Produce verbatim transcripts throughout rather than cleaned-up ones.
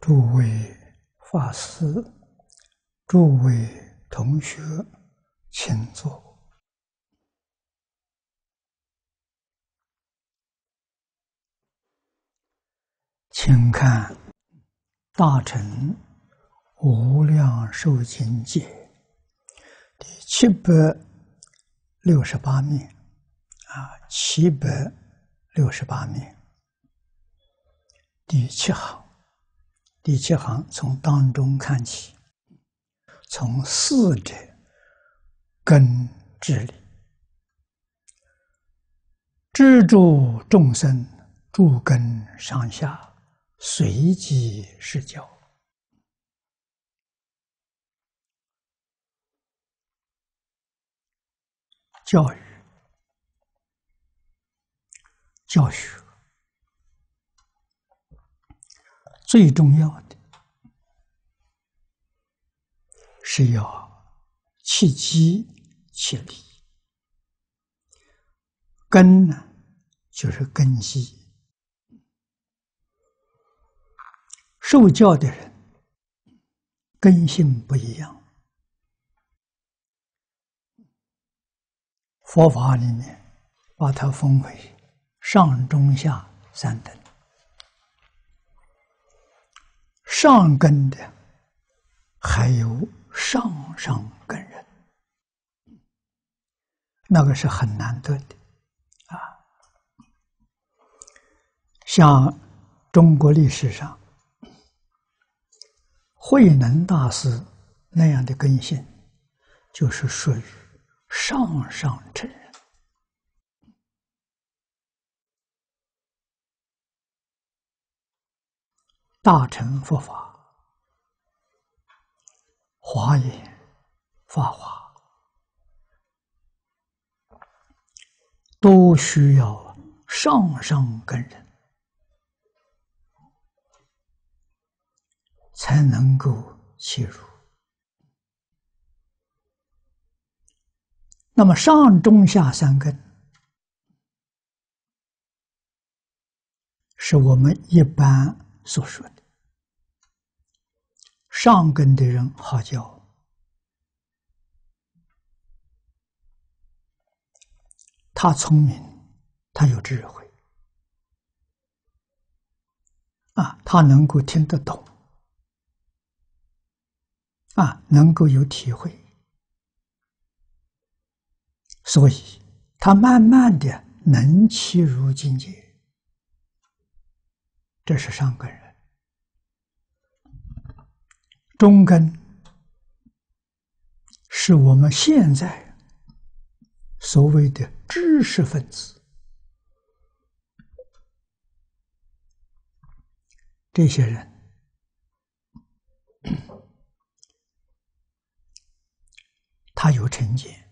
诸位法师、诸位同学，请坐。请看《大乘无量寿经解》第七百六十八面啊，七百六十八面第七行。第七行从当中看起，从四者根治理，知诸众生诸根上下，随机施教。教育、教学最重要的是要契机契理。根呢，就是根基。受教的人根性不一样。佛法里面把它分为上中下三等。上根的还有上上根人，那个是很难得的啊。像中国历史上慧能大师那样的根性，就是属于上上乘人。大乘佛法、华严、法华都需要上上根人才能够切入。那么上中下三根是我们一般所说的上根的人好教，他聪明，他有智慧啊，他能够听得懂啊，能够有体会，所以他慢慢的能契入境界，这是上根人。中根是我们现在所谓的知识分子，这些人他有成见，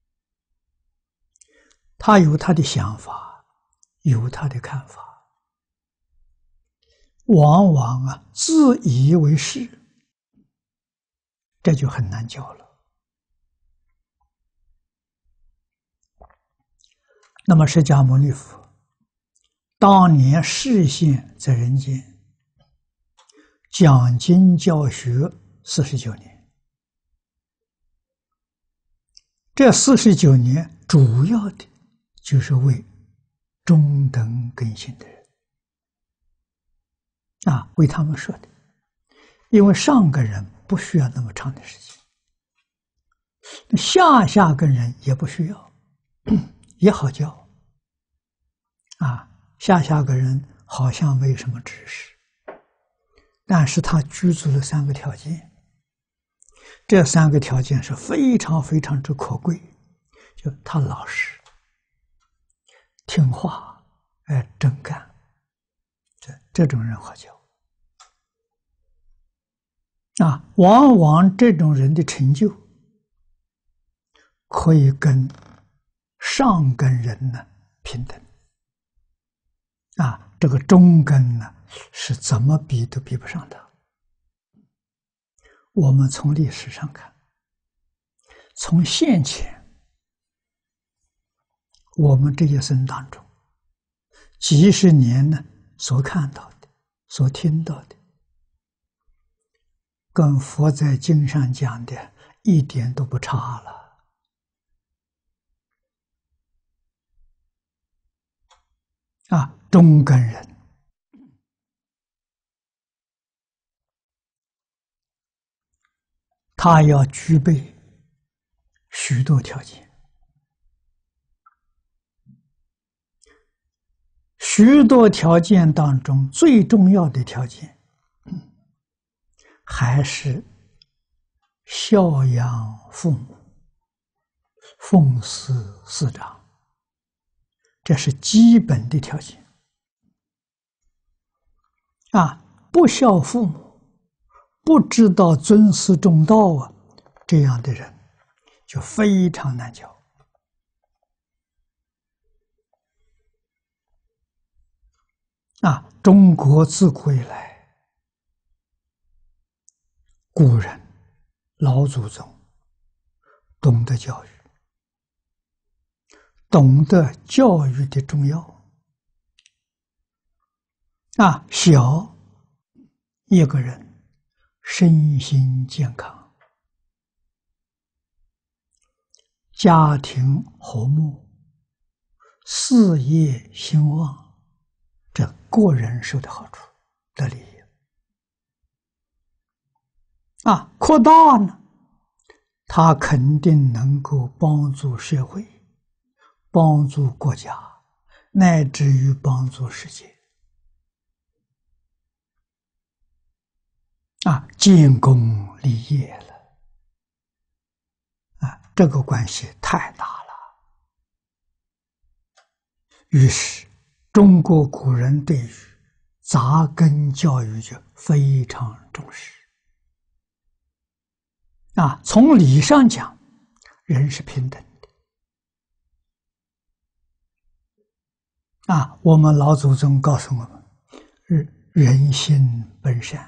他有他的想法，有他的看法，往往啊自以为是，这就很难教了。那么释迦牟尼佛当年示现在人间，讲经教学四十九年，这四十九年主要的就是为中等根性的人啊，为他们说的。因为上根人不需要那么长的时间，下下根人也不需要，也好教啊。下下根人好像没什么知识，但是他具足了三个条件，这三个条件是非常非常之可贵，就他老实、听话、哎真干，这这种人好教。啊，往往这种人的成就可以跟上根人呢平等。啊，这个中根呢是怎么比都比不上的。我们从历史上看，从现前我们这一生当中几十年呢所看到的、所听到的， 跟佛在经上讲的一点都不差了。啊，中根人，他要具备许多条件，许多条件当中最重要的条件，还是孝养父母，奉事师长，这是基本的条件。啊，不孝父母，不知道尊师重道啊，这样的人就非常难教。啊，中国自古以来，古人老祖宗懂得教育，懂得教育的重要。啊，小一个人身心健康，家庭和睦，事业兴旺，这个人受的好处得利益。啊，扩大呢，他肯定能够帮助社会，帮助国家，乃至于帮助世界。啊，建功立业了。啊，这个关系太大了。于是，中国古人对于扎根教育就非常重视。啊，从理上讲，人是平等的。啊，我们老祖宗告诉我们，人人心本善。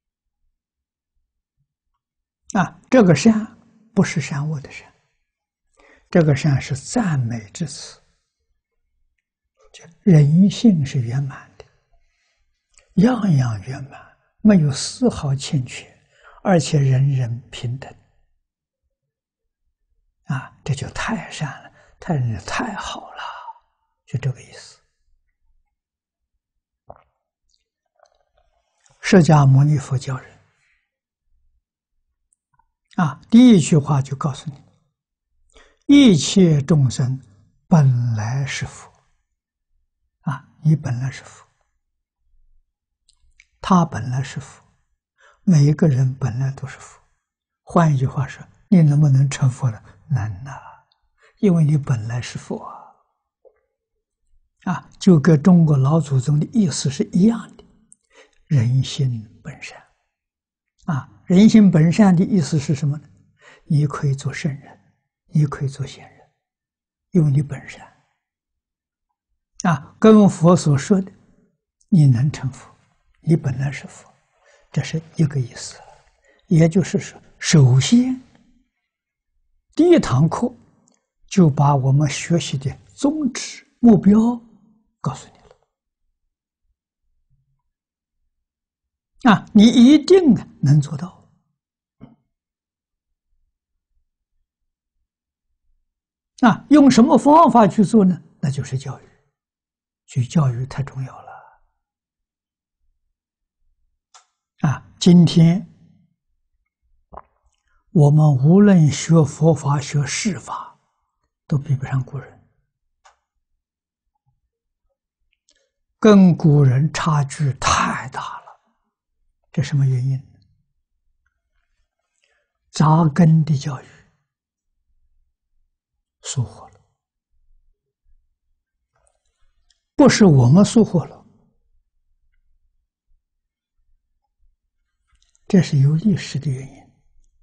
啊，这个善不是善恶的善，这个善是赞美之词。人性是圆满的，样样圆满，没有丝毫欠缺，而且人人平等。啊，这就太善了，太太好了，就这个意思。释迦牟尼佛教人。啊，第一句话就告诉你，一切众生本来是佛。啊，你本来是佛，他本来是佛，每一个人本来都是佛。换一句话说，你能不能成佛了？难呐，因为你本来是佛啊。啊，就跟中国老祖宗的意思是一样的，人心本善。啊，人心本善的意思是什么呢？你可以做圣人，你可以做贤人，因为你本善。啊，跟佛所说的，你能成佛，你本来是佛，这是一个意思。也就是说，首先第一堂课就把我们学习的宗旨、目标告诉你了。啊，你一定能做到。啊，用什么方法去做呢？那就是教育。去教育太重要了。啊，今天我们无论学佛法、学世法，都比不上古人，跟古人差距太大了。这什么原因？扎根的教育疏忽了。不是我们疏忽了，这是有历史的原因。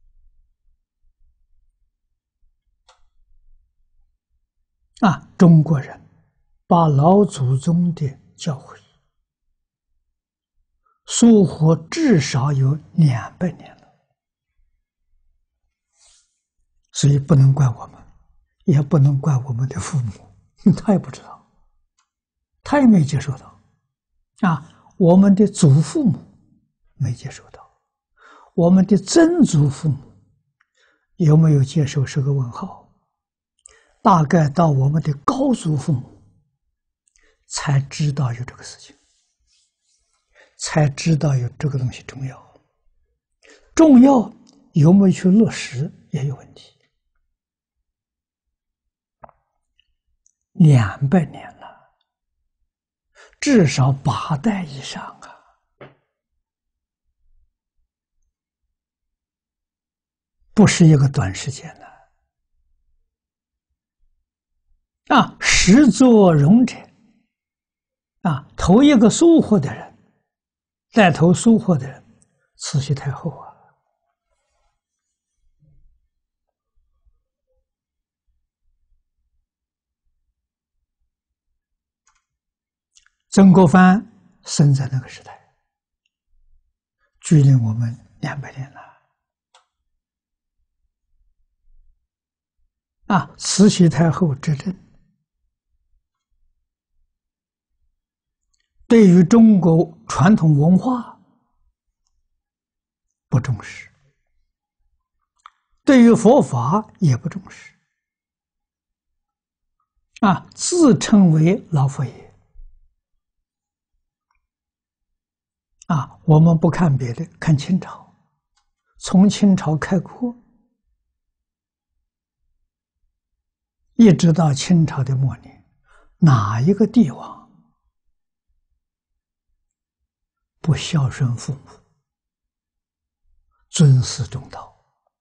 啊，中国人把老祖宗的教诲疏忽至少有两百年了，所以不能怪我们，也不能怪我们的父母，他也不知道。他也没接受到。啊，我们的祖父母没接受到， 我们的曾祖父母有没有接受是个问号。大概到我们的高祖父母才知道有这个事情，才知道有这个东西重要。重要有没有去落实也有问题。两百年了，至少八代以上啊！不是一个短时间的啊！始作俑者啊，头一个收获的人，带头收获的人，慈禧太后啊！曾国藩生在那个时代，距离我们两百年了啊！慈禧太后执政，对于中国传统文化不重视，对于佛法也不重视啊！自称为老佛爷。啊，我们不看别的，看清朝。从清朝开国，一直到清朝的末年，哪一个帝王不孝顺父母、尊师重道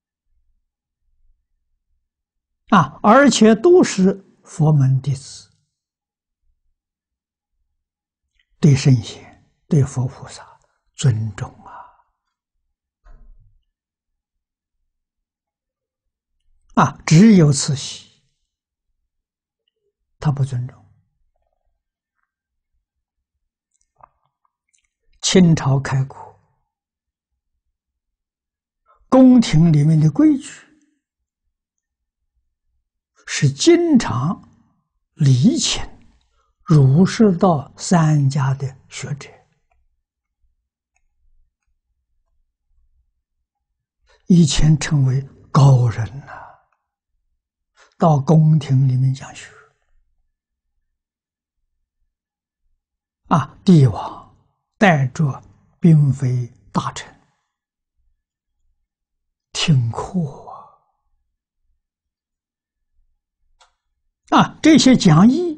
啊？而且都是佛门弟子，对圣贤、对佛菩萨尊重啊！啊，只有慈禧，他不尊重。清朝开国，宫廷里面的规矩是经常礼请儒释道三家的学者，以前称为高人呐、啊，到宫廷里面讲学啊，帝王带着嫔妃大臣听课啊，啊，这些讲义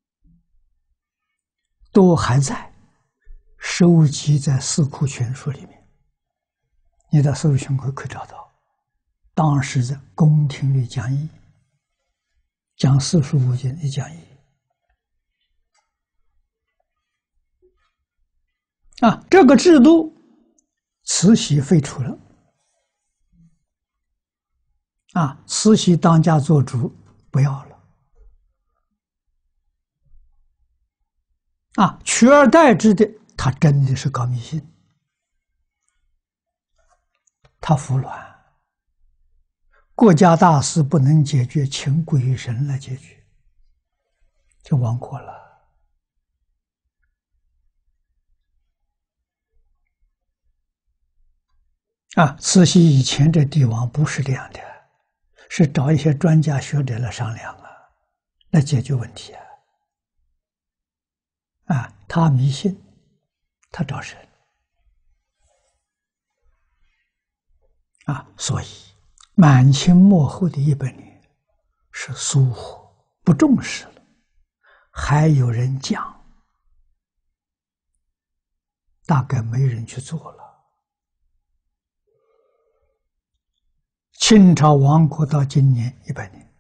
都还在收集在《四库全书》里面，你到《四库全书》可以找到当时在宫廷里讲义，讲四书五经的讲义啊，这个制度慈禧废除了啊，慈禧当家做主，不要了啊，取而代之的，他真的是搞迷信，他服软，国家大事不能解决，请鬼神来解决，就亡国了。啊，慈禧以前这帝王不是这样的，是找一些专家学者来商量啊，来解决问题啊。啊，他迷信，他找神啊，所以满清末后的一百年是疏忽不重视了，还有人讲，大概没人去做了。清朝亡国到今年一百年，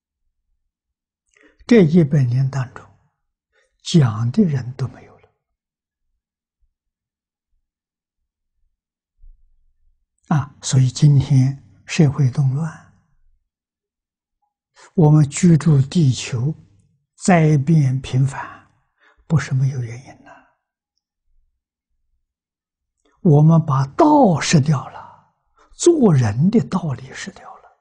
这一百年当中，讲的人都没有了啊！所以今天社会动乱，我们居住地球灾变频繁，不是没有原因的。我们把道失掉了，做人的道理失掉了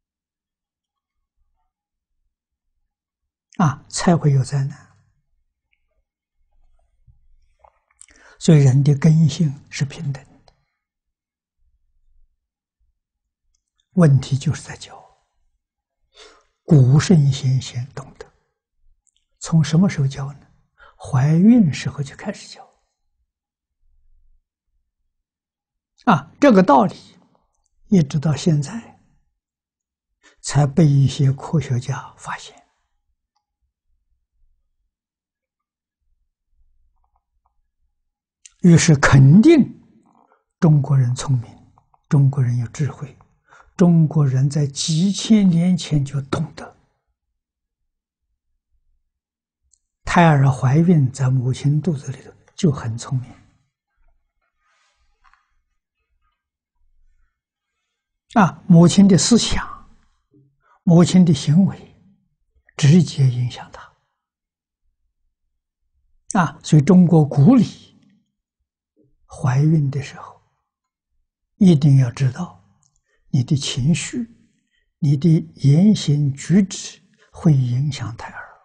啊，才会有灾难。所以人的根性是平等的问题就是在教古圣先贤懂得，从什么时候教呢？怀孕时候就开始教。啊，这个道理一直到现在才被一些科学家发现。于是肯定中国人聪明，中国人有智慧，中国人在几千年前就懂得，胎儿怀孕在母亲肚子里头就很聪明。啊，母亲的思想，母亲的行为，直接影响他。啊，所以中国古礼，怀孕的时候，一定要知道你的情绪、你的言行举止会影响胎儿。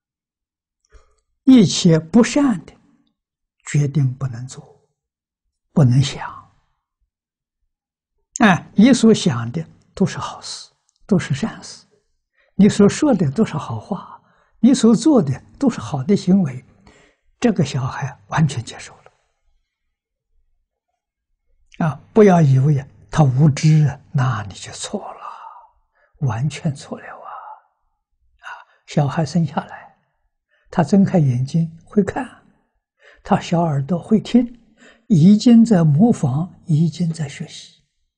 一切不善的，决定不能做，不能想。哎，你所想的都是好事，都是善事，你所说的都是好话，你所做的都是好的行为，这个小孩完全接受了。啊，不要以为他无知，那你就错了，完全错了啊！啊，小孩生下来，他睁开眼睛会看，他小耳朵会听，已经在模仿，已经在学习。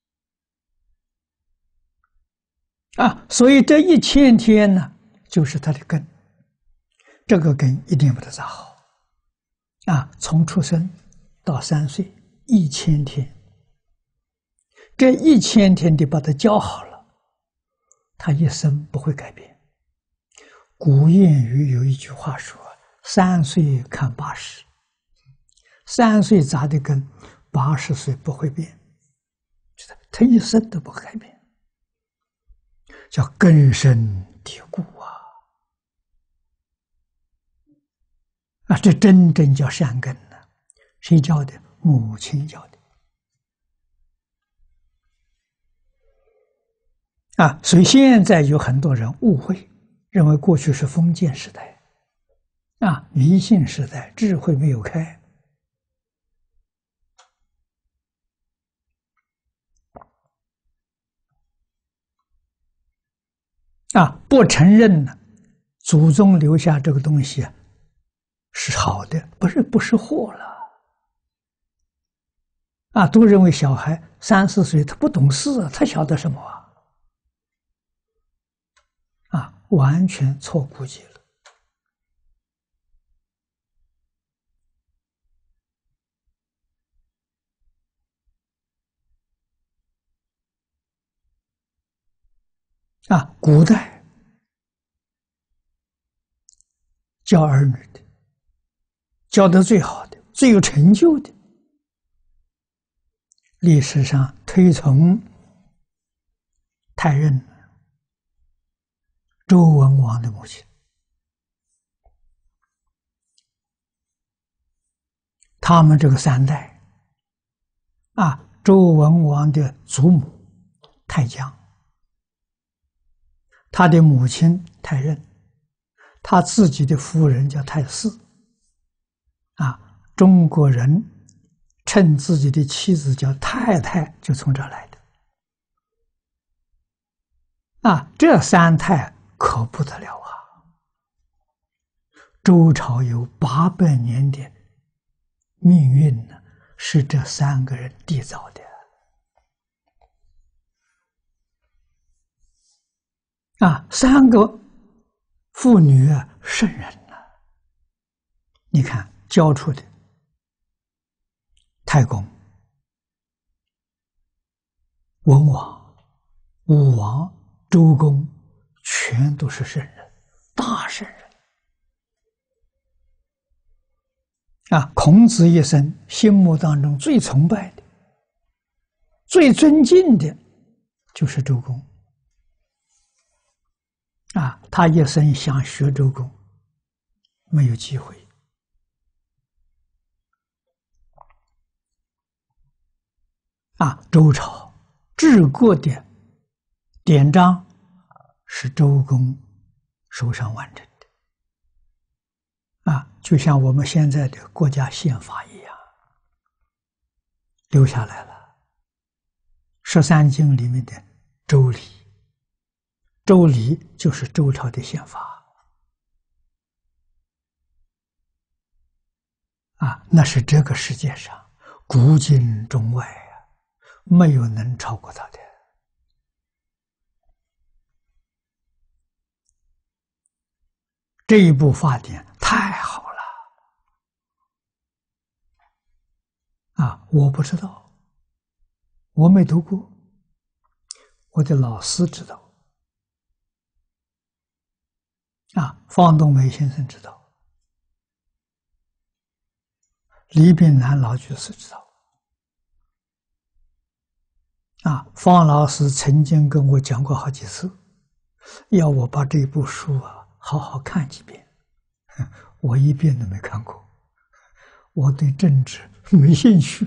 啊，所以这一千天呢，就是他的根，这个根一定把它扎好。啊，从出生到三岁，一千天，这一千天的把它教好了，他一生不会改变。古谚语有一句话说：“三岁看八十，三岁扎的根，八十岁不会变，他一生都不会改变。”叫根深蒂固啊！啊，这真正叫善根呢。谁教的？母亲教的。啊，所以现在有很多人误会，认为过去是封建时代，啊，迷信时代，智慧没有开。啊，不承认呢，祖宗留下这个东西啊，是好的，不是不是祸了。啊，都认为小孩三四岁他不懂事啊，他晓得什么啊？啊，完全错估计了。啊，古代教儿女的，教得最好的、最有成就的，历史上推崇太任周文王的母亲，他们这个三代，啊，周文王的祖母太姜，他的母亲太任，他自己的夫人叫太姒。啊，中国人称自己的妻子叫太太，就从这儿来的。啊，这三太可不得了啊！周朝有八百年的命运呢，是这三个人缔造的。啊，三个妇女啊，圣人啊，你看教出的太公、文王、武王、周公，全都是圣人，大圣人。啊，孔子一生心目当中最崇拜的、最尊敬的，就是周公。啊，他一生想学周公，没有机会。啊，周朝治国的典章是周公手上完成的，啊，就像我们现在的国家宪法一样，留下来了。十三经里面的《周礼》，《周礼》就是周朝的宪法，啊，那是这个世界上古今中外啊，没有能超过它的。这一部法典太好了啊！我不知道，我没读过，我的老师知道，啊，方东梅先生知道，李炳南老居士知道，啊，方老师曾经跟我讲过好几次，要我把这部书啊好好看几遍，我一遍都没看过，我对政治没兴趣，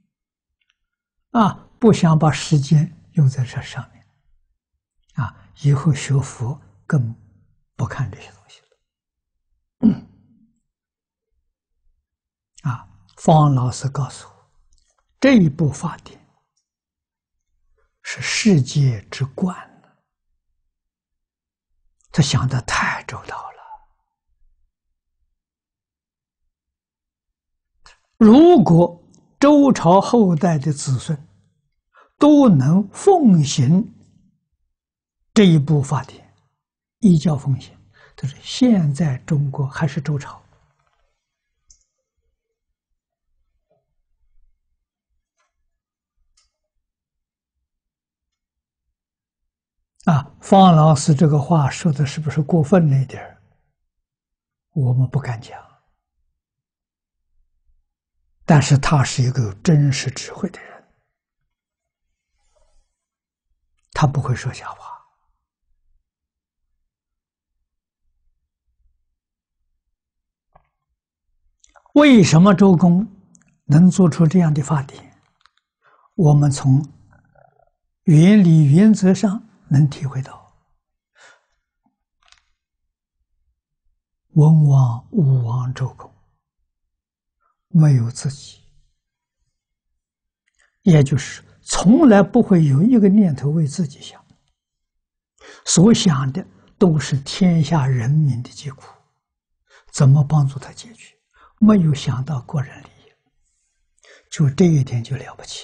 啊，不想把时间用在这上面，啊，以后学佛更不看这些东西了。啊，方老师告诉我，这一部法典是世界之冠了，他想得太周到了。如果周朝后代的子孙都能奉行这一部法典，依教奉行，就是现在中国还是周朝。啊，方老师这个话说的是不是过分了一点？我们不敢讲，但是他是一个有真实智慧的人，他不会说瞎话。为什么周公能做出这样的法典？我们从原理原则上能体会到，文王、武王、周公没有自己，也就是从来不会有一个念头为自己想，所想的都是天下人民的疾苦，怎么帮助他解决，没有想到个人利益，就这一点就了不起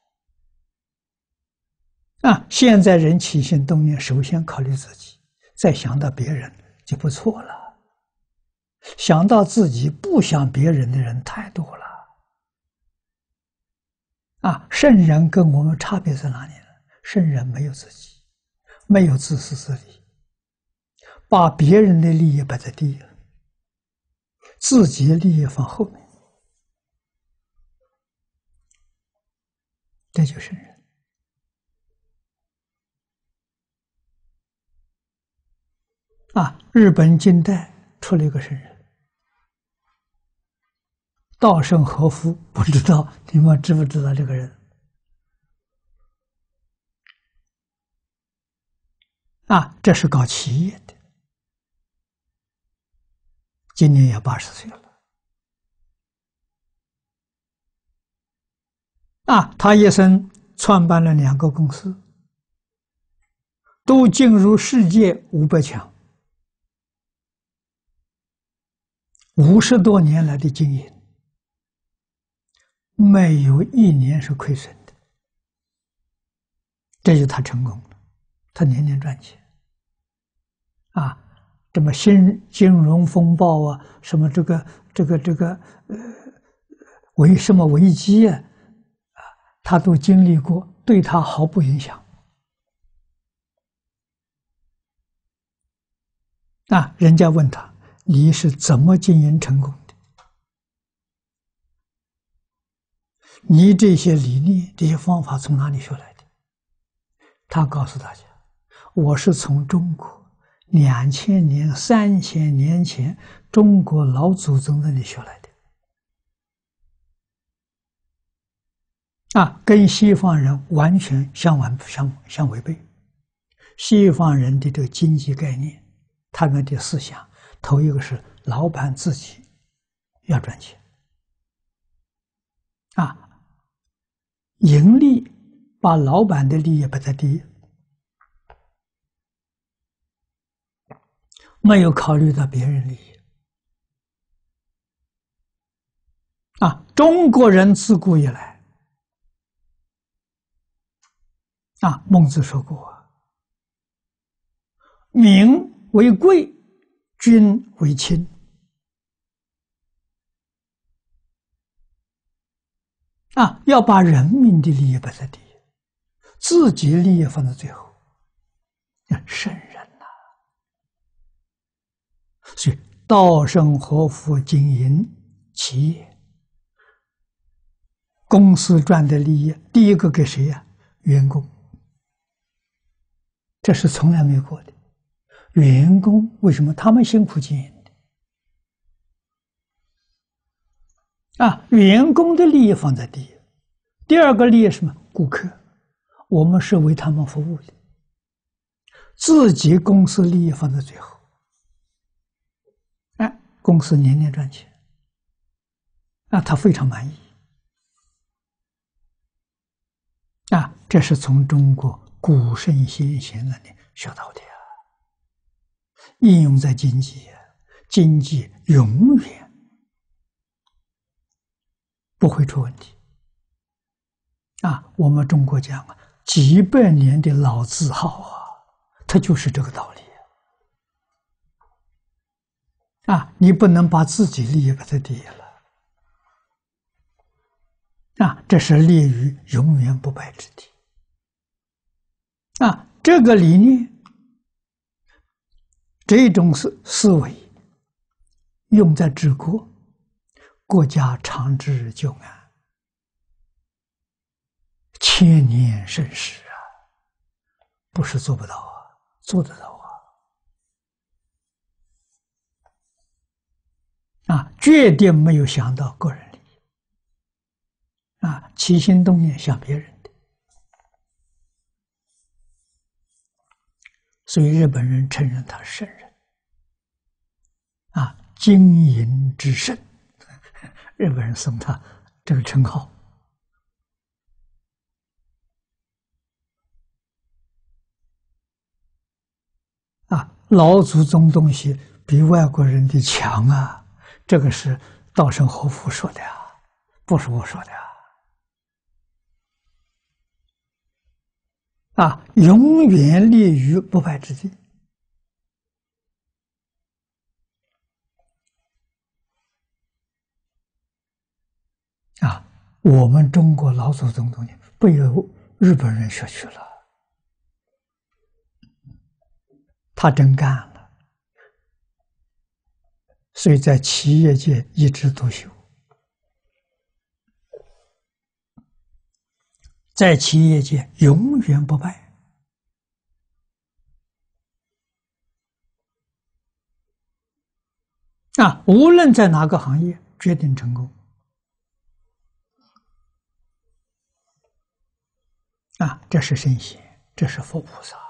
啊！啊，现在人起心动念，首先考虑自己，再想到别人就不错了。想到自己不想别人的人太多了。啊，圣人跟我们差别在哪里呢？圣人没有自己，没有自私自利，把别人的利益摆在第一，自己的利益放后面，这就是圣人。啊，日本近代出了一个圣人，稻盛和夫，不知道你们知不知道这个人？啊，这是搞企业的，今年也八十岁了。啊，他一生创办了两个公司，都进入世界五百强，五十多年来的经营，没有一年是亏损的，这就是他成功了。他年年赚钱，啊，这么新金融风暴啊，什么这个这个这个呃危什么危机啊，啊，他都经历过，对他毫不影响。啊，人家问他，你是怎么经营成功的？你这些理念、这些方法从哪里学来的？他告诉大家，我是从中国两千年、三千年前中国老祖宗那里学来的。啊，跟西方人完全相反、相相违背。 西方人的这个经济概念，他们的思想，头一个是老板自己要赚钱啊，盈利把老板的利益摆在第一，没有考虑到别人利益啊。中国人自古以来啊，孟子说过啊，民为贵，君为轻。啊，要把人民的利益摆在第一，自己利益放在最后。圣人呐、啊，所以稻盛和夫经营企业，公司赚的利益，第一个给谁呀、啊？员工。这是从来没有过的。员工为什么他们辛苦经营的？啊，员工的利益放在第一。第二个利益是什么？顾客，我们是为他们服务的。自己公司利益放在最后。哎，公司年年赚钱，啊，他非常满意。啊，这是从中国古圣先贤那里学到的啊。应用在经济，经济永远不会出问题。啊，我们中国讲啊，几百年的老字号啊，它就是这个道理。啊，你不能把自己利益摆在第一了。啊，这是立于永远不败之地。啊，这个理念，这种思思维，用在治国，国家长治久安，千年盛世啊！不是做不到啊，做得到啊！啊，决定没有想到个人利益，啊，起心动念想别人的，所以日本人承认他是圣人，啊，经营之圣，日本人送他这个称号。啊，老祖宗东西比外国人的强啊！这个是稻盛和夫说的啊，不是我说的啊！啊，永远立于不败之地。啊，我们中国老祖宗东西被日本人学去了，他真干了，所以在企业界一枝独秀，在企业界永远不败。啊，无论在哪个行业，决定成功。啊，这是圣贤，这是佛菩萨。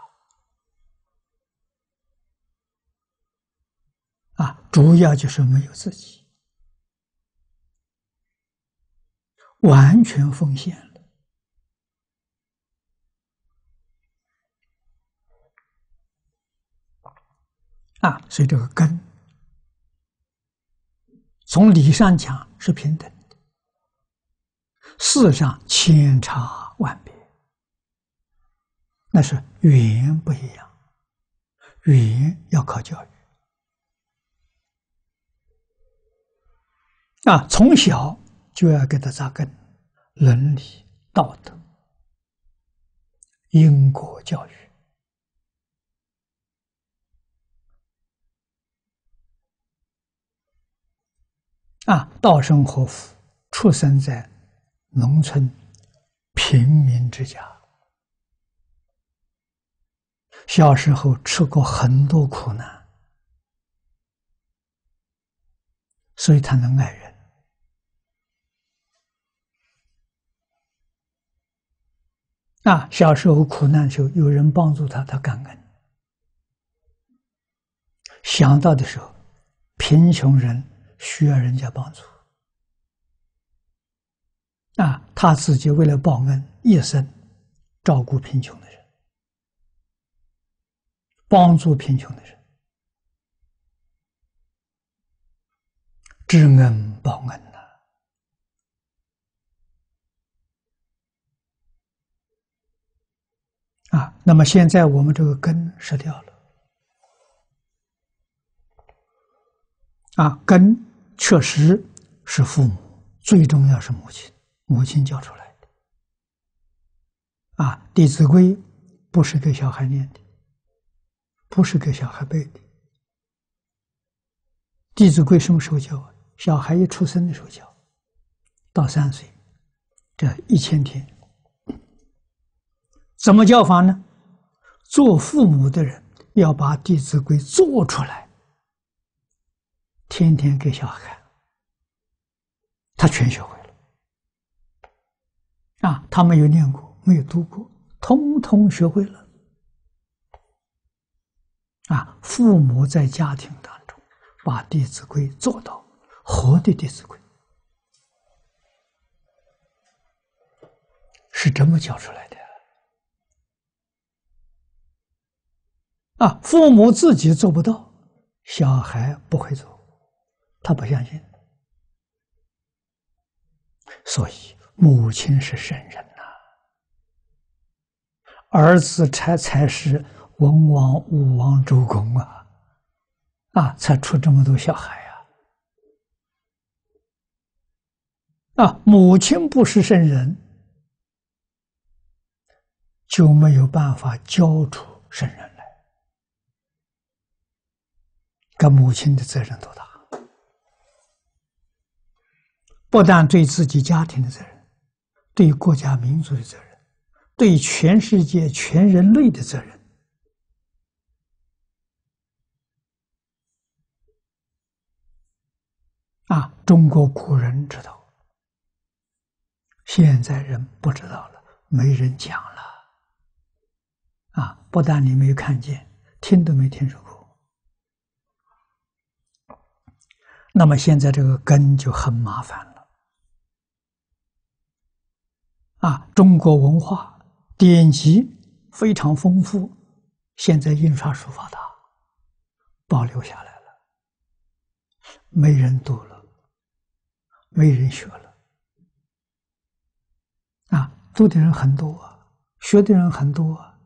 啊，主要就是没有自己，完全奉献了。啊，所以这个根，从理上讲是平等的，事上千差万别，那是语言不一样，语言要靠教育。啊，从小就要给他扎根，伦理、道德、因果教育。啊，稻盛和夫出生在农村平民之家，小时候吃过很多苦难，所以他能爱人。 啊，小时候苦难的时候，有人帮助他，他感恩；想到的时候，贫穷人需要人家帮助，啊，他自己为了报恩，一生照顾贫穷的人，帮助贫穷的人，知恩报恩呐！啊，那么现在我们这个根失掉了。啊，根确实是父母，最重要是母亲，母亲教出来的。啊，《弟子规》不是给小孩念的，不是给小孩背的。《弟子规》什么时候教？小孩一出生的时候教，到三岁，这一千天。怎么教法呢？做父母的人要把《弟子规》做出来，天天给小孩看，他全学会了。啊，他没有念过，没有读过，通通学会了。啊，父母在家庭当中把《弟子规》做到活的《弟子规》，是这么教出来的。啊，父母自己做不到，小孩不会做，他不相信，所以母亲是圣人呐、啊，儿子才才是文王、武王、周公啊，啊，才出这么多小孩呀、啊！啊，母亲不是圣人，就没有办法教出圣人来。跟母亲的责任多大？不但对自己家庭的责任，对国家民族的责任，对全世界全人类的责任。啊，中国古人知道，现在人不知道了，没人讲了。啊，不但你没有看见，听都没听说过。那么现在这个根就很麻烦了。啊，中国文化典籍非常丰富，现在印刷术发达，保留下来了，没人读了，没人学了。啊，读的人很多啊，学的人很多啊。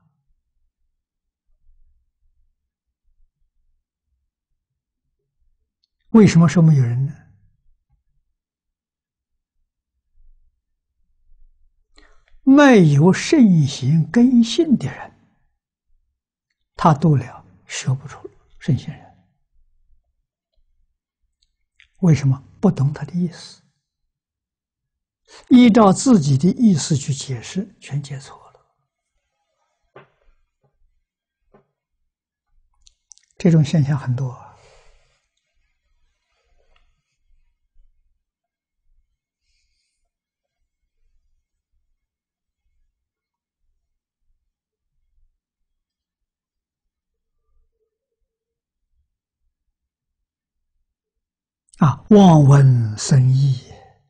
为什么说没有人呢？没有圣贤根性的人，他读了学不出圣贤人。为什么？不懂他的意思，依照自己的意思去解释，全解错了。这种现象很多啊。啊，望文生义，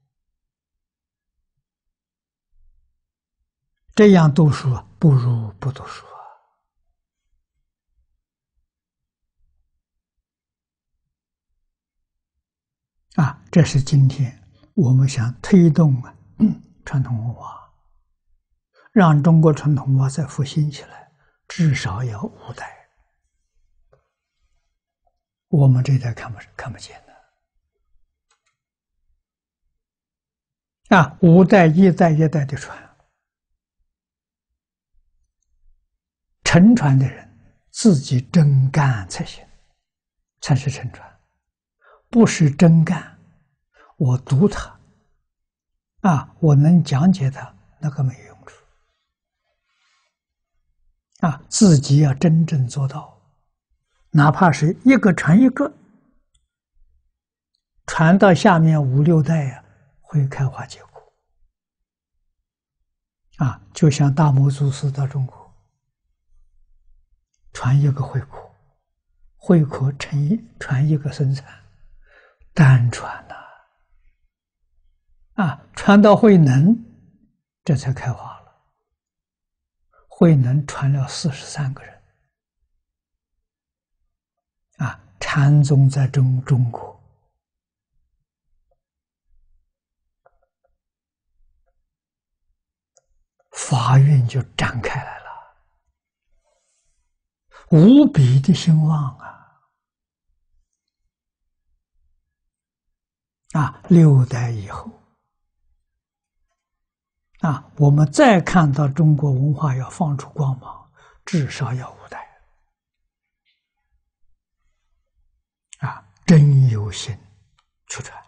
这样读书不如不读书啊！啊，这是今天我们想推动啊，嗯，传统文化，让中国传统文化再复兴起来，至少要五代。我们这一代看不看不见的。啊，五代一代一代的传，承传的人自己真干才行，才是承传，不是真干。我读它，啊，我能讲解它，那个没有用处。啊，自己要真正做到，哪怕是一个传一个，传到下面五六代呀、啊。会开花结果啊，就像大摩祖师到中国，传一个慧可，慧可成一传一个僧禅，单传呐，啊，传到慧能，这才开化了。慧能传了四十三个人，啊，禅宗在中中国，法运就展开来了，无比的兴旺啊！啊，六代以后，啊，我们再看到中国文化要放出光芒，至少要五代。啊，真有心去传，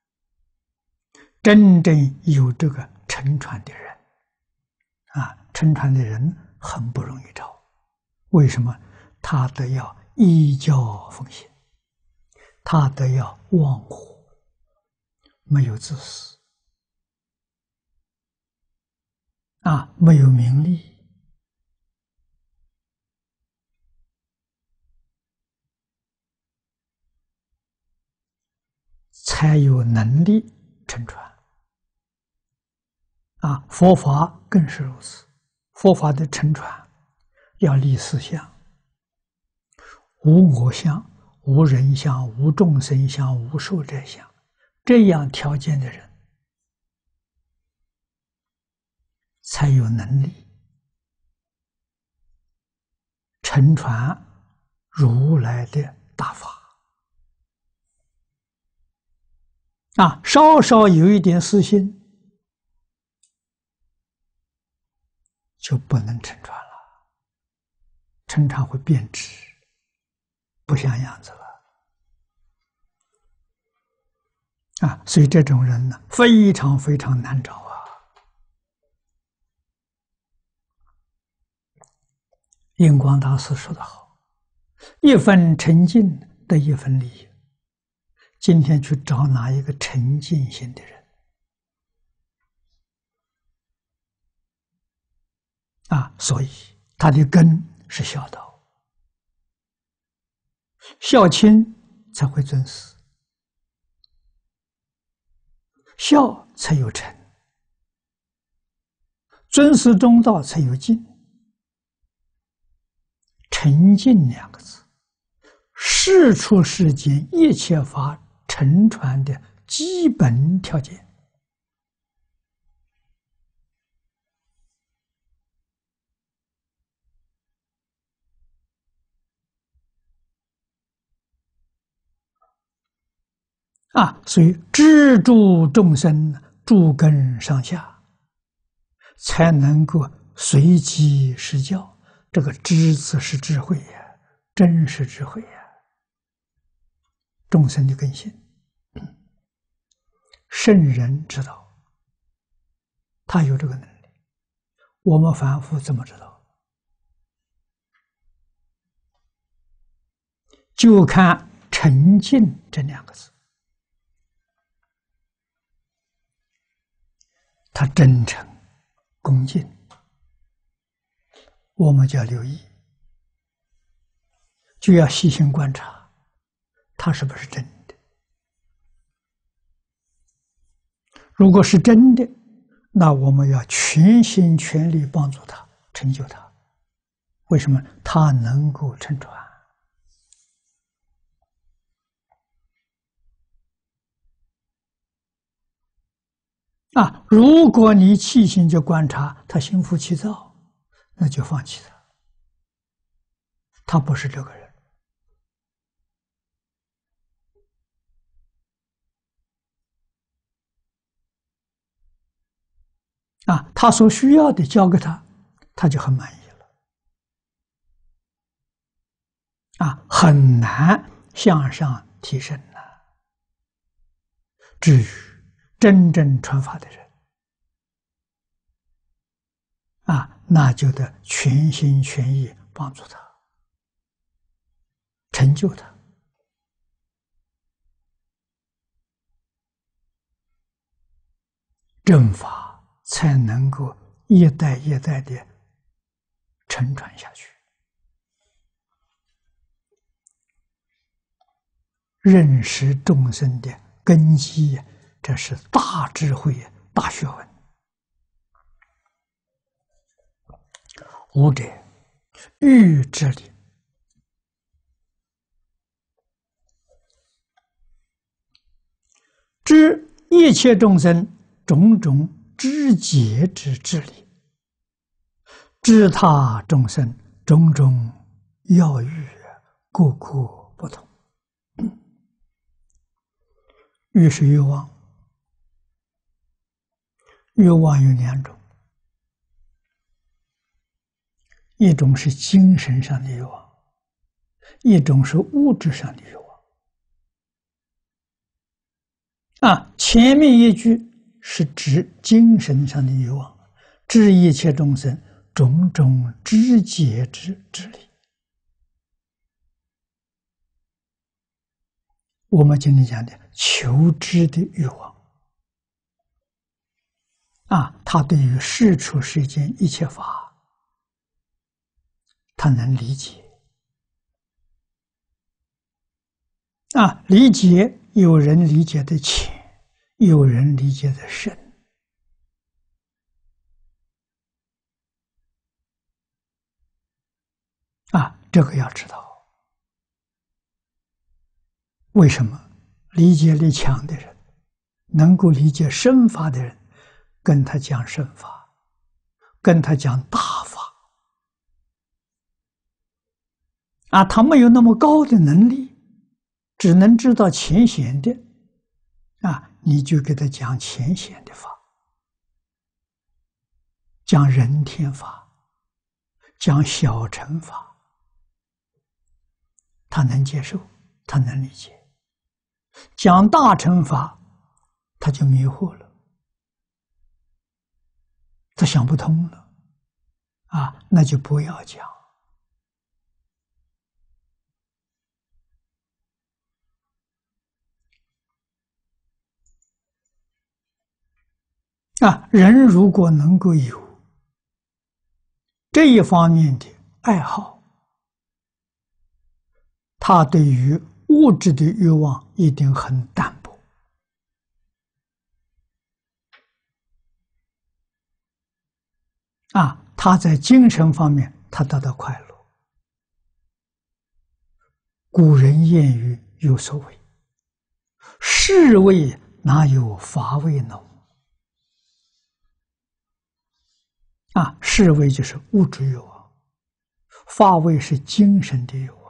真正有这个承传的人，啊，承传的人很不容易找。为什么？他得要依教奉行，他得要忘我，没有自私，啊，没有名利，才有能力承传。啊，佛法更是如此。佛法的承传要立四相：无我相、无人相、无众生相、无寿者相。这样条件的人，才有能力承传如来的大法。啊，稍稍有一点私心，就不能承传了，承传会变质，不像样子了。啊，所以这种人呢，非常非常难找啊。印光大师说得好：“一分沉静得一分利益。”今天去找哪一个沉静心的人啊？所以他的根是孝道，孝亲才会尊师，孝才有成，尊师重道才有敬。沉静两个字，是出世间一切法承传的基本条件。啊，所以知诸众生，诸根上下，才能够随机施教。这个知字是智慧呀，真是智慧呀。众生的根性，圣人知道，他有这个能力。我们凡夫怎么知道？就看沉静这两个字。他真诚、恭敬，我们就要留意，就要细心观察，他是不是真的。如果是真的，那我们要全心全力帮助他，成就他。为什么？他能够承传。啊，如果你细心去观察他心浮气躁，那就放弃他，他不是这个人。啊，他所需要的交给他，他就很满意了。啊，很难向上提升了。至于真正传法的人，啊，那就得全心全意帮助他，成就他。正法才能够一代一代的承传下去，认识众生的根基，这是大智慧、大学问。五者，欲之理。知一切众生种种知解之智理，知他众生种种要欲，各个不同。欲是欲望，欲望有两种，一种是精神上的欲望，一种是物质上的欲望。啊，前面一句是指精神上的欲望，知一切众生种种知解之智理。我们今天讲的求知的欲望，啊，他对于世出世间一切法，他能理解。啊，理解有人理解的浅，有人理解的深。啊，这个要知道。为什么理解力强的人，能够理解深法的人，跟他讲深法，跟他讲大法，啊，他没有那么高的能力，只能知道浅显的，啊，你就给他讲浅显的法，讲人天法，讲小乘法，他能接受，他能理解。讲大乘法，他就迷惑了，他想不通了，啊，那就不要讲。啊，人如果能够有这一方面的爱好，他对于物质的欲望一定很淡薄。啊，他在精神方面他得到快乐。古人谚语有所谓：士味哪有乏味浓？啊，士味就是物质欲望，乏味是精神的欲望。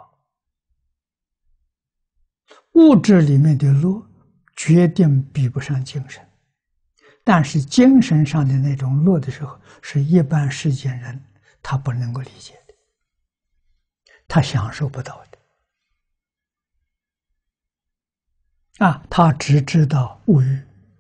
物质里面的乐决定比不上精神，但是精神上的那种乐的时候，是一般世间人他不能够理解的，他享受不到的。啊，他只知道物欲，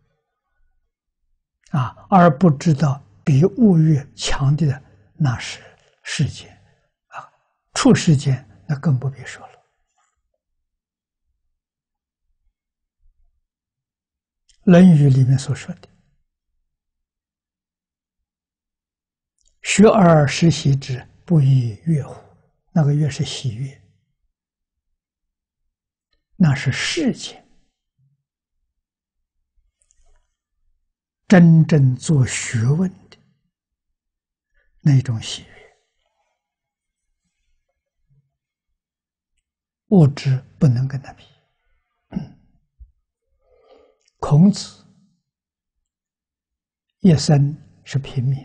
啊，而不知道比物欲强的那是世间，啊，处世间那更不必说了。《论语》里面所说的“学而时习之，不亦乐乎”，那个乐是喜悦，那是世间真正做学问的那种喜悦，物质不能跟他比。孔子一生是平民，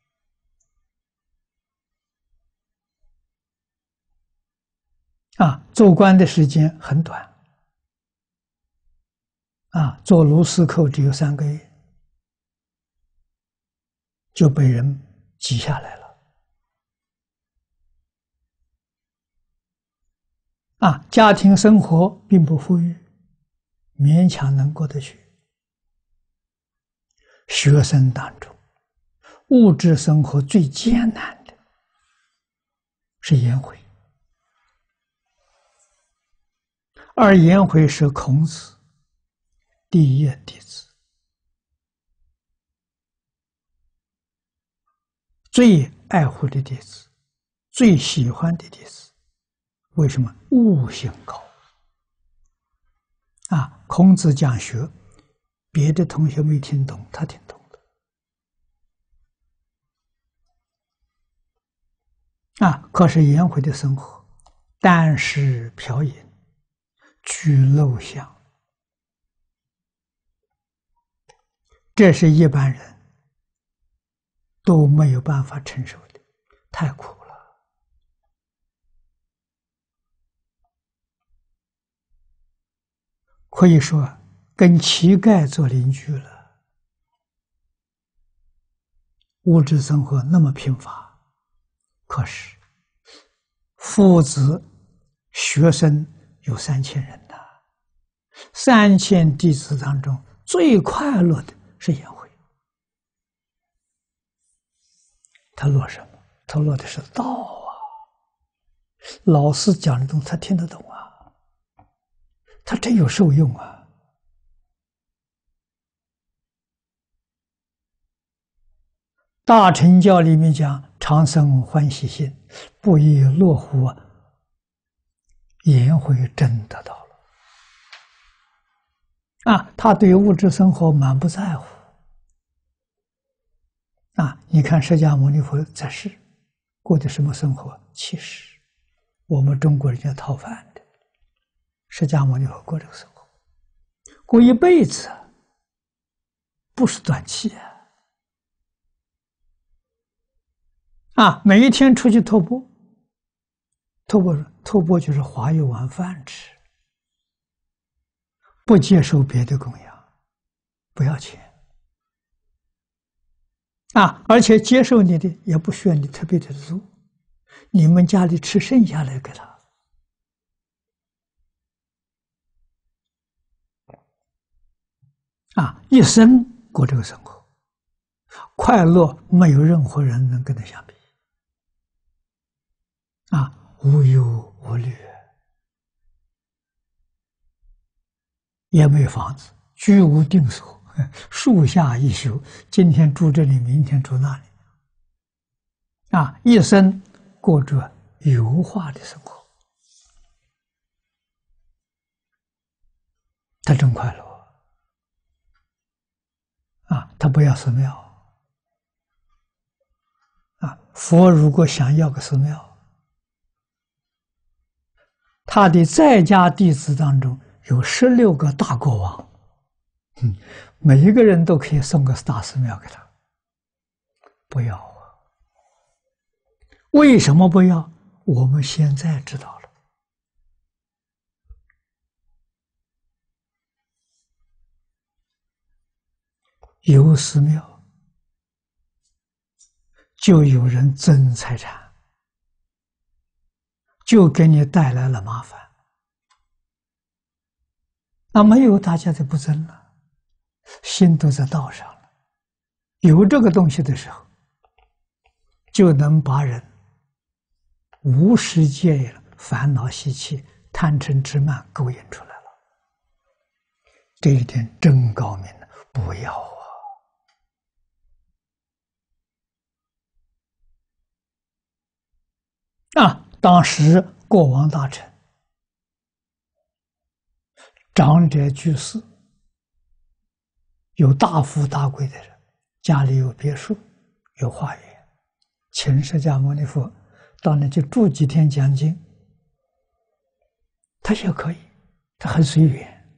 啊，做官的时间很短，啊，做卢司寇只有三个月，就被人挤下来了，啊，家庭生活并不富裕，勉强能过得去。学生当中，物质生活最艰难的是颜回，而颜回是孔子第一弟子， 最爱护的弟子，最喜欢的弟子。为什么？悟性高啊！孔子讲学，别的同学没听懂，他听懂了啊！可是颜回的生活，单食嫖饮，居陋巷，这是一般人都没有办法承受的，太苦了。可以说跟乞丐做邻居了。物质生活那么贫乏，可是父子学生有三千人呐，三千弟子当中最快乐的是颜回。他乐什么？他乐的是道啊！老师讲的东西他听得懂啊，他真有受用啊！大乘教里面讲常生欢喜心，不亦乐乎啊！颜回真得到了啊！他对物质生活满不在乎啊！你看释迦牟尼佛在世过的什么生活？其实我们中国人家讨饭的，释迦牟尼佛过这个生活，过一辈子，不是短期啊！啊，每一天出去托钵，托钵托钵就是划一碗饭吃，不接受别的供养，不要钱啊！而且接受你的也不需要你特别的做，你们家里吃剩下来给他。啊，一生过这个生活，快乐没有任何人能跟他相比。啊，无忧无虑，也没有房子，居无定所，树下一宿，今天住这里，明天住那里。啊，一生过着油画的生活，他真快乐。啊，他不要寺庙。啊，佛如果想要个寺庙，他的在家弟子当中有十六个大国王，嗯，每一个人都可以送个大寺庙给他。不要啊！为什么不要？我们现在知道了。有寺庙，就有人争财产，就给你带来了麻烦。那没有，大家就不争了，心都在道上了。有这个东西的时候，就能把人无始界烦恼习气、贪嗔痴慢勾引出来了。这一点真高明了，不要啊！啊，当时国王大臣、长者居士，有大富大贵的人，家里有别墅、有花园，请释迦牟尼佛到那去住几天讲经，他也可以，他很随缘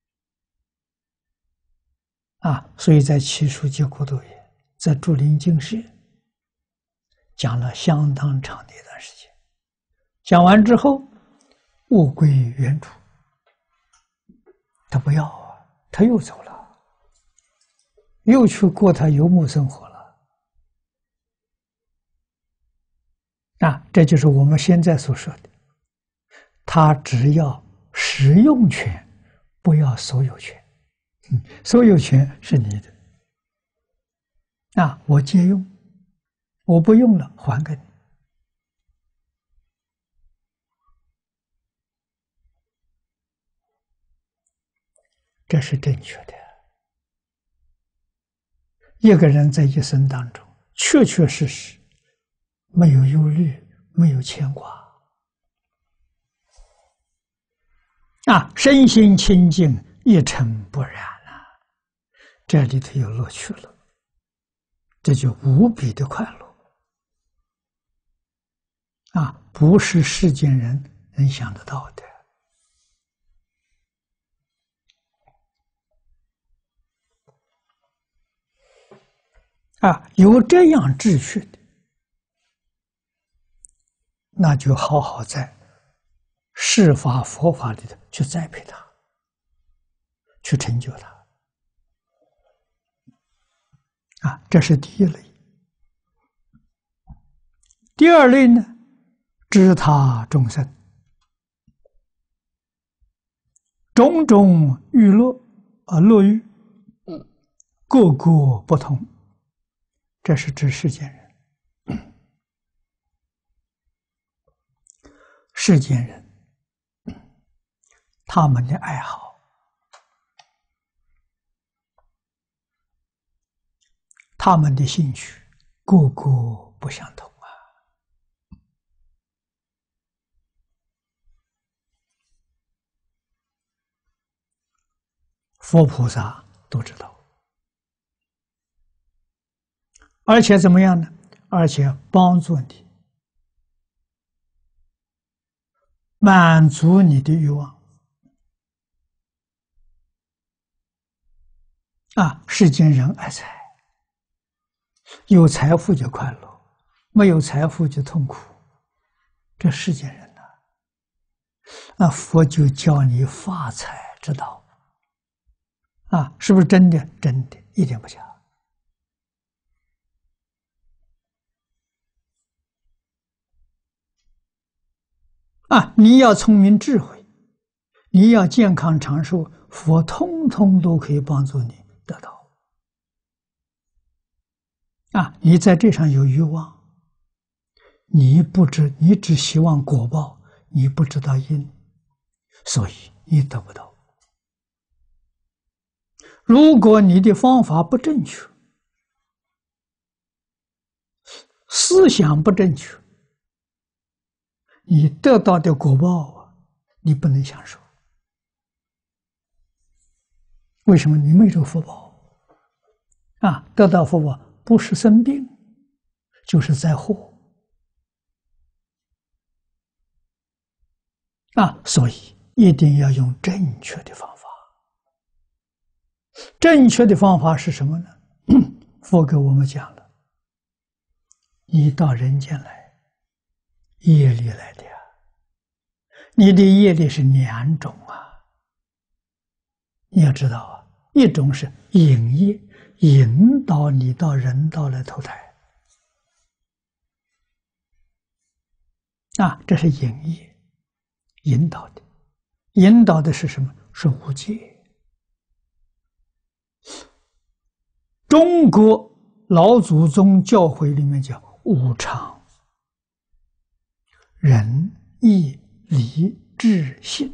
啊。所以在七书节国度也，在竹林净室讲了相当长的一段时间。讲完之后，物归原主，他不要啊，他又走了，又去过他游牧生活了。啊，这就是我们现在所说的，他只要使用权，不要所有权。嗯，所有权是你的。啊，我借用，我不用了，还给你。这是正确的。一个人在一生当中，确确实实没有忧虑，没有牵挂，啊，身心清净，一尘不染啊，这里头有乐趣了，这就无比的快乐啊，不是世间人能想得到的。啊，有这样秩序的，那就好好在世法佛法里头去栽培它，去成就它。啊，这是第一类。第二类呢，知他众生种种欲乐啊乐欲，各个不同。这是指世间人，世间人他们的爱好，他们的兴趣，个个不相同啊。佛菩萨都知道，而且怎么样呢？而且帮助你满足你的欲望啊！世间人爱财，有财富就快乐，没有财富就痛苦，这世间人呐、啊，那佛就教你发财之道啊！是不是真的？真的，一点不假。啊，你要聪明智慧，你要健康长寿，佛通通都可以帮助你得到。啊，你在这上有欲望，你不知，你只希望果报，你不知道因，所以你得不到。如果你的方法不正确，思想不正确，你得到的果报啊，你不能享受。为什么？你没有福报啊！得到福报不是生病，就是灾祸啊！所以一定要用正确的方法。正确的方法是什么呢？佛给我们讲了，你到人间来，业力来的呀。你的业力是两种啊，你要知道啊，一种是引业，引导你到人道来投胎啊，这是引业，引导的，引导的是什么？是五戒。中国老祖宗教诲里面叫无常，仁义礼智信，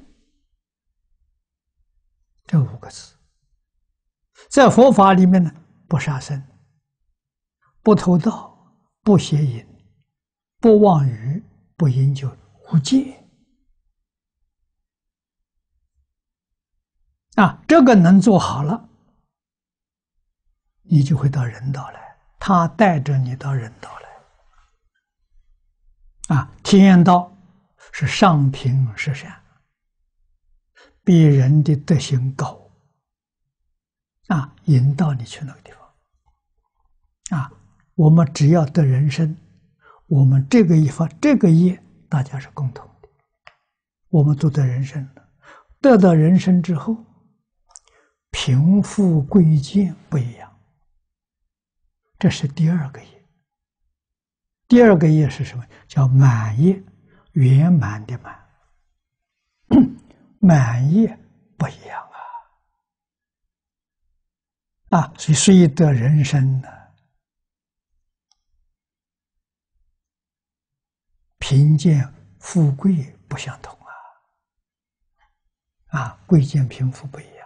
这五个字，在佛法里面呢，不杀生，不偷盗，不邪淫，不妄语，不饮酒，无戒啊，这个能做好了，你就会到人道来，他带着你到人道来啊。天道是上品十善，比人的德行高啊，引导你去那个地方啊。我们只要得人身，我们这个一方这个业大家是共同的，我们都得人身了。得到人身之后，贫富贵贱不一样，这是第二个业。第二个业是什么？叫满业，圆满的满。满业不一样啊！啊，所以虽得人身呢，贫贱富贵不相同啊！啊，贵贱贫富不一样。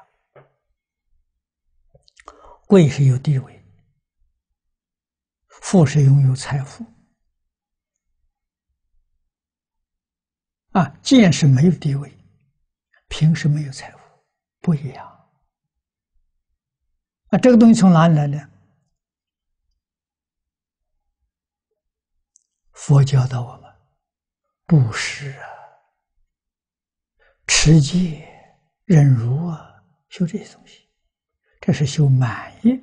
贵是有地位，富是拥有财富， 啊，贱是没有地位，贫是没有财富，不一样。啊，这个东西从哪里来的？佛教导我们布施啊、持戒、忍辱啊，修这些东西，这是修满意。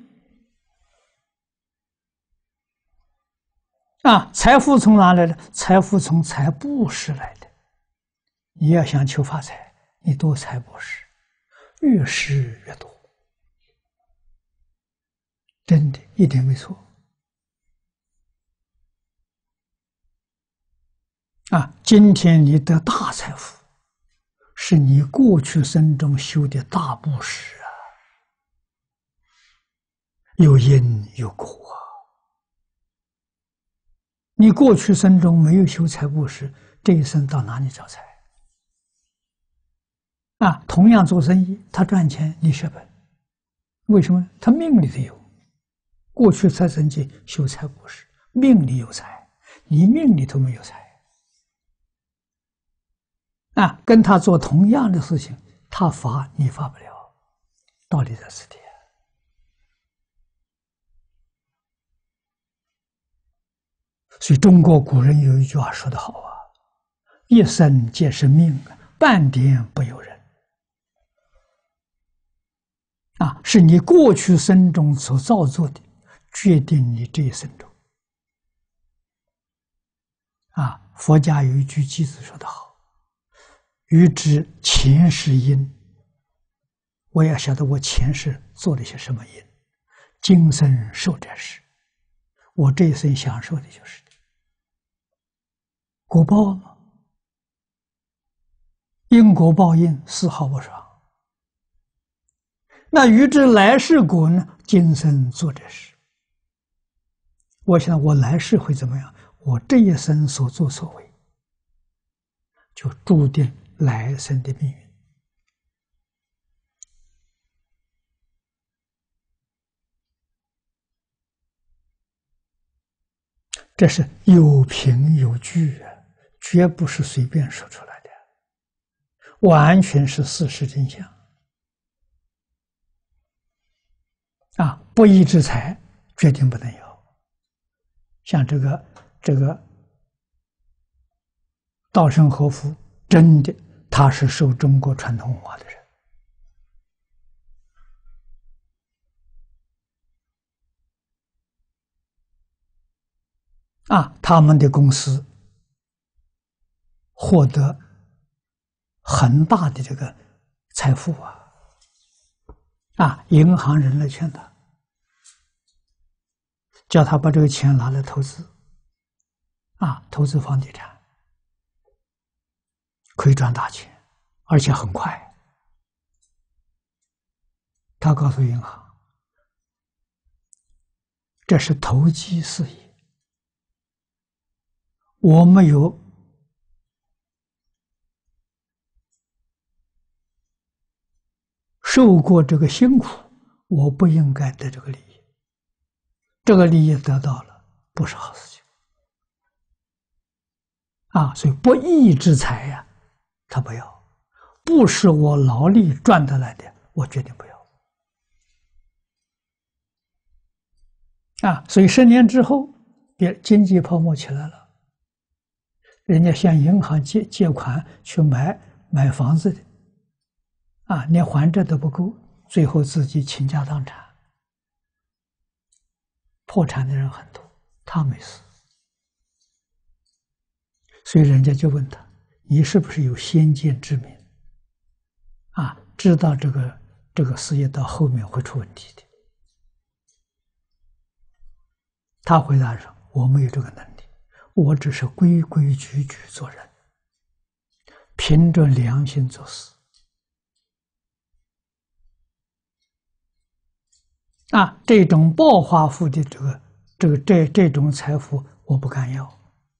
啊，财富从哪来的？财富从财布施来的。你要想求发财，你多财布施，越施越多，真的一点没错。啊，今天你得大财富，是你过去生中修的大布施啊，有因有果啊。你过去生中没有修财布施，这一生到哪里找财？啊，同样做生意，他赚钱，你血本，为什么？他命里头有，过去财神经修财布施，命里有财，你命里头没有财。啊，跟他做同样的事情，他发你发不了，道理在此地。所以中国古人有一句话说得好啊：“一生皆是命，半点不由人。”啊，是你过去生中所造作的，决定你这一生中。啊，佛家有一句偈子说得好：“欲知前世因，我要晓得我前世做了些什么因，今生受这事，我这一生享受的就是果报嘛，因果报应，丝毫不爽。那欲知来世果呢？今生做这事，我想我来世会怎么样？我这一生所作所为，就注定来生的命运。这是有凭有据啊，绝不是随便说出来的，完全是事实真相。啊，不义之财决定不能有。像这个这个稻盛和夫，真的他是受中国传统文化的人。啊，他们的公司获得很大的这个财富啊！啊，银行人来劝他，叫他把这个钱拿来投资，啊，投资房地产可以赚大钱，而且很快。他告诉银行，这是投机事业，我没有受过这个辛苦，我不应该得这个利益。这个利益得到了，不是好事情啊！所以不义之财呀、啊，他不要，不是我劳力赚得来的，我决定不要啊！所以十年之后，别经济泡沫起来了，人家向银行借借款去买买房子的。啊，连还债都不够，最后自己倾家荡产，破产的人很多，他没事。所以人家就问他：“你是不是有先见之明？啊，知道这个这个事业到后面会出问题的？”他回答说：“我没有这个能力，我只是规规矩矩做人，凭着良心做事。”啊，这种暴发户的这个这个这这种财富，我不敢要。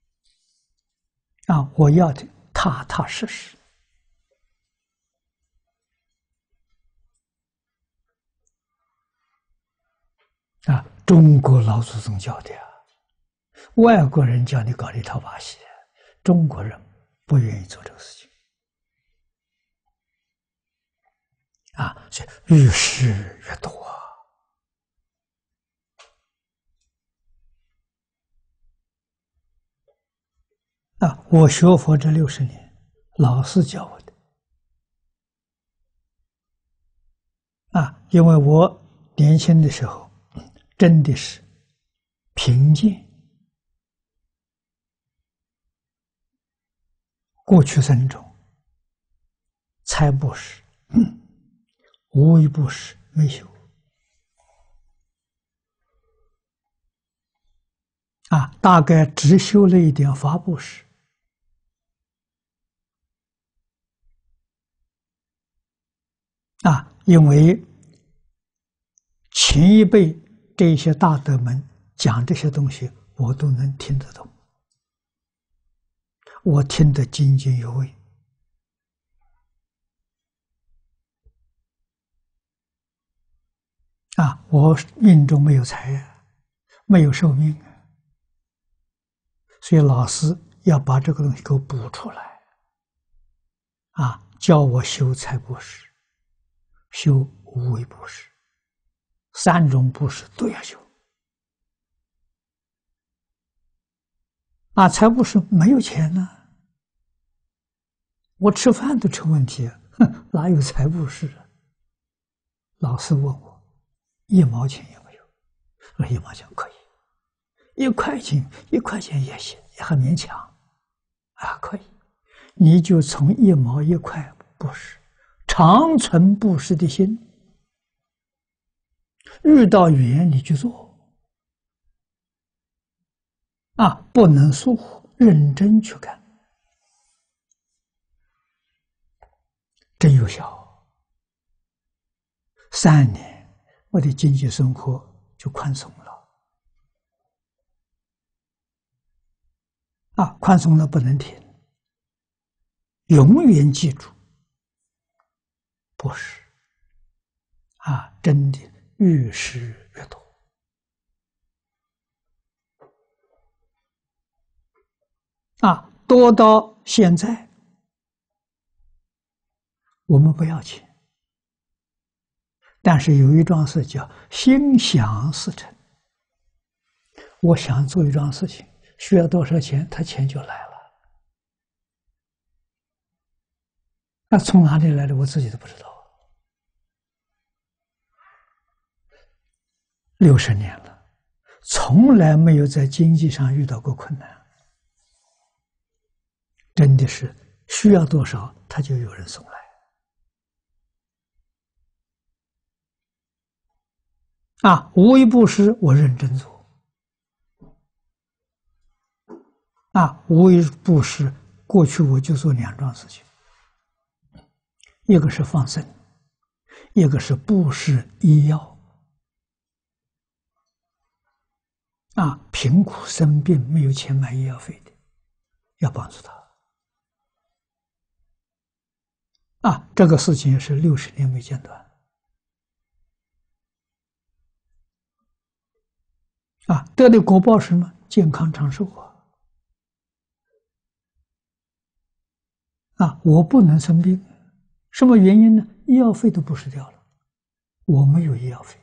啊，我要的踏踏实实。啊，中国老祖宗教的啊，外国人教你搞一套把戏，中国人不愿意做这个事情啊，所以越施越多啊！啊，我学佛这六十年，老师教我的啊，因为我年轻的时候真的是贫贱。过去生中，财布施、无为布施没修啊，大概只修了一点法布施啊，因为前一辈这些大德们讲这些东西，我都能听得懂。我听得津津有味啊！我命中没有财呀，没有寿命啊，所以老师要把这个东西给我补出来啊！教我修财布施，修无为布施，三种布施都要修啊！财布施没有钱呢。我吃饭都成问题，哼，哪有财布施啊？老师问我，一毛钱有没有？我说一毛钱可以，一块钱一块钱也行，也很勉强，啊，可以。你就从一毛一块布施，常存布施的心，遇到缘你去做，啊，不能疏忽，认真去干。真有效，三年我的经济生活就宽松了啊！宽松了不能停，永远记住，布施啊，真的越施越多啊！多到现在。我们不要钱，但是有一桩事叫心想事成。我想做一桩事情，需要多少钱，他钱就来了。那从哪里来的，我自己都不知道。六十年了，从来没有在经济上遇到过困难，真的是需要多少，他就有人送来。啊，无为布施我认真做。啊，无为布施过去我就做两桩事情，一个是放生，一个是布施医药。啊，贫苦生病没有钱买医药费的，要帮助他。啊，这个事情也是六十年没间断。啊，得的果报是什么？健康长寿啊！啊，我不能生病，什么原因呢？医药费都不是掉了，我没有医药费。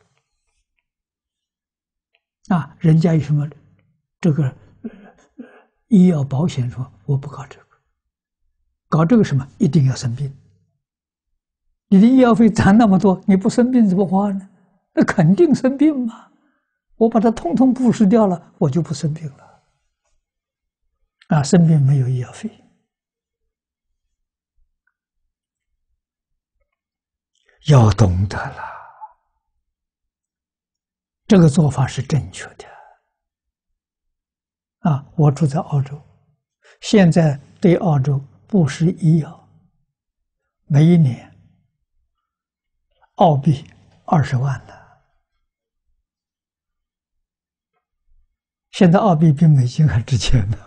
啊，人家有什么这个、呃、医药保险说我不搞这个，搞这个什么一定要生病。你的医药费攒那么多，你不生病怎么花呢？那肯定生病嘛。我把它通通布施掉了，我就不生病了。啊，生病没有医药费，要懂得了，这个做法是正确的。啊，我住在澳洲，现在对澳洲布施医药，每一年澳币二十万呢。现在澳币比美金还值钱呢。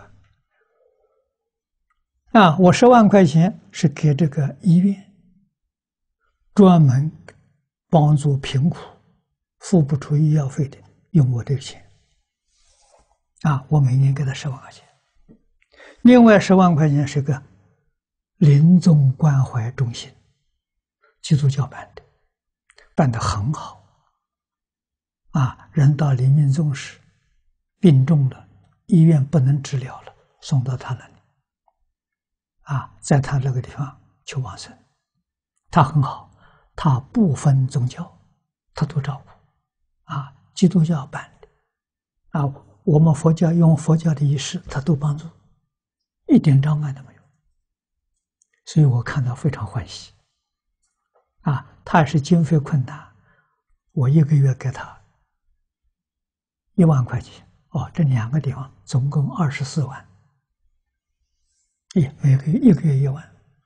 啊，我十万块钱是给这个医院，专门帮助贫苦、付不出医药费的，用我这个钱。啊，我每年给他十万块钱，另外十万块钱是个临终关怀中心，基督教办的，办得很好。啊，人到临命终时，病重了，医院不能治疗了，送到他那里，啊，在他那个地方求往生。他很好，他不分宗教，他都照顾。啊，基督教办的，啊，我们佛教用佛教的仪式，他都帮助，一点障碍都没有。所以我看到非常欢喜。啊，他是经费困难，我一个月给他一万块钱。哦，这两个地方总共二十四万，一每个月一个月一万。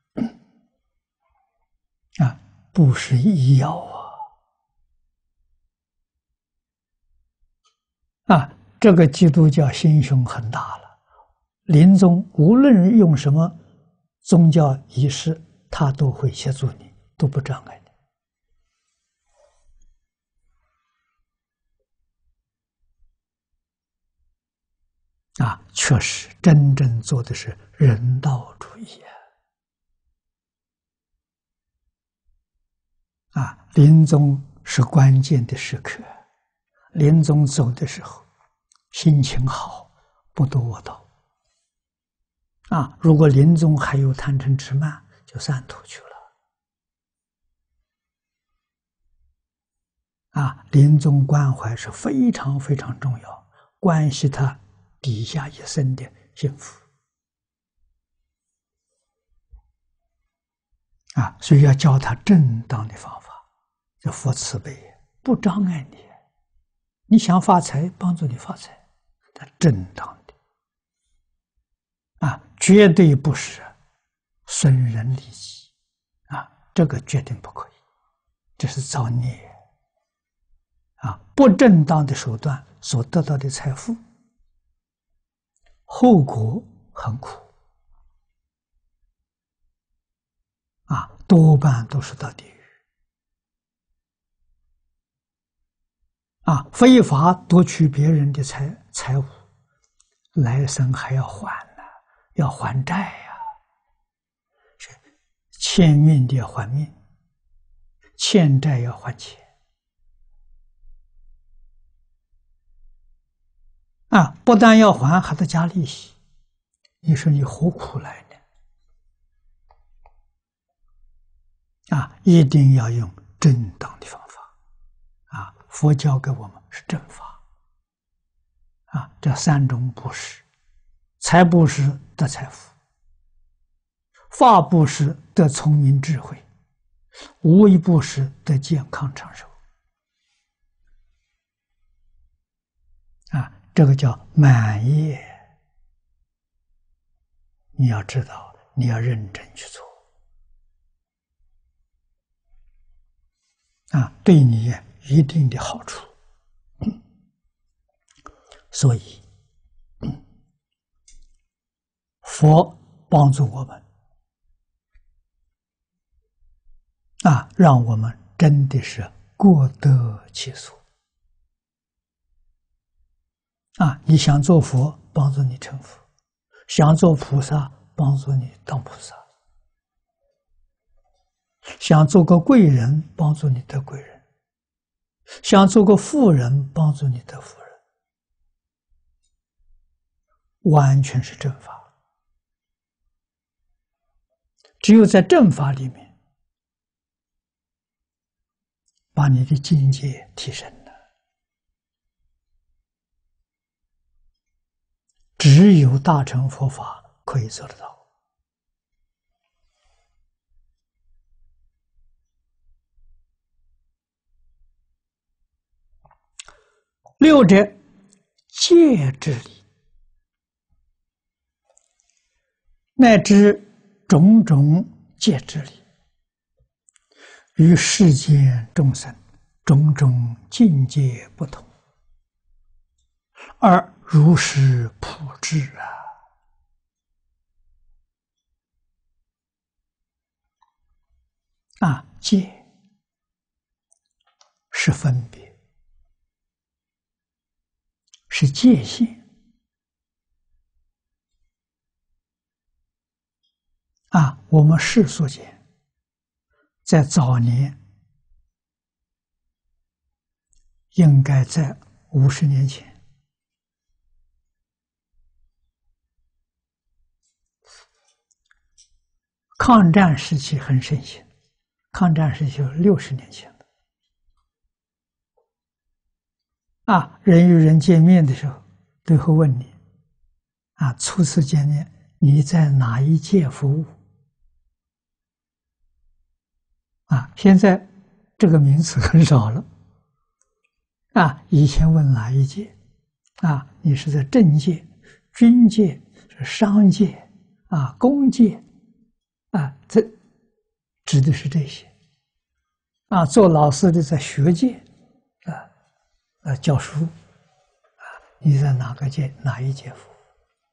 啊，不是医药啊！啊，这个基督教心胸很大了，临终无论用什么宗教仪式，他都会协助你，都不障碍你。啊，确实，真正做的是人道主义啊！啊，临终是关键的时刻，临终走的时候，心情好，不堕恶道。啊，如果临终还有贪嗔痴慢，就三途去了。啊，临终关怀是非常非常重要，关系他底下一生的幸福。啊，所以要教他正当的方法，叫佛慈悲，不障碍你。你想发财，帮助你发财，但正当的。啊，绝对不是损人利己。啊，这个决定不可以，这是造孽。啊，不正当的手段所得到的财富，后果很苦。啊，多半都是到地狱。啊，非法夺取别人的财财物，来生还要还呢，要还债呀、啊。是欠命的要还命，欠债要还钱。啊，不但要还，还得加利息。你说你何苦来呢？啊，一定要用正当的方法。啊，佛教给我们是正法。啊，这三种布施：财布施得财富，法布施得聪明智慧，无为布施得健康长寿。啊，这个叫满业。你要知道，你要认真去做。啊，对你有一定的好处。所以，佛帮助我们，啊，让我们真的是各得其所。啊，你想做佛，帮助你成佛；想做菩萨，帮助你当菩萨；想做个贵人，帮助你得贵人；想做个富人，帮助你得富人。完全是正法。只有在正法里面，把你的境界提升了。只有大乘佛法可以做得到。六者，戒之理，乃至种种戒之理，与世间众生种种境界不同，而如实普至啊！啊，戒是分别，是界限。 啊，我们世俗间在早年，应该在五十年前，抗战时期很盛行。抗战时期六十年前的啊，人与人见面的时候都会问你啊，初次见面你在哪一届服务啊？现在这个名词很少了啊，以前问哪一届啊？你是在政界、军界、是商界啊、工界啊，这指的是这些啊。做老师的在学界啊啊教书啊，你在哪个界哪一届服务？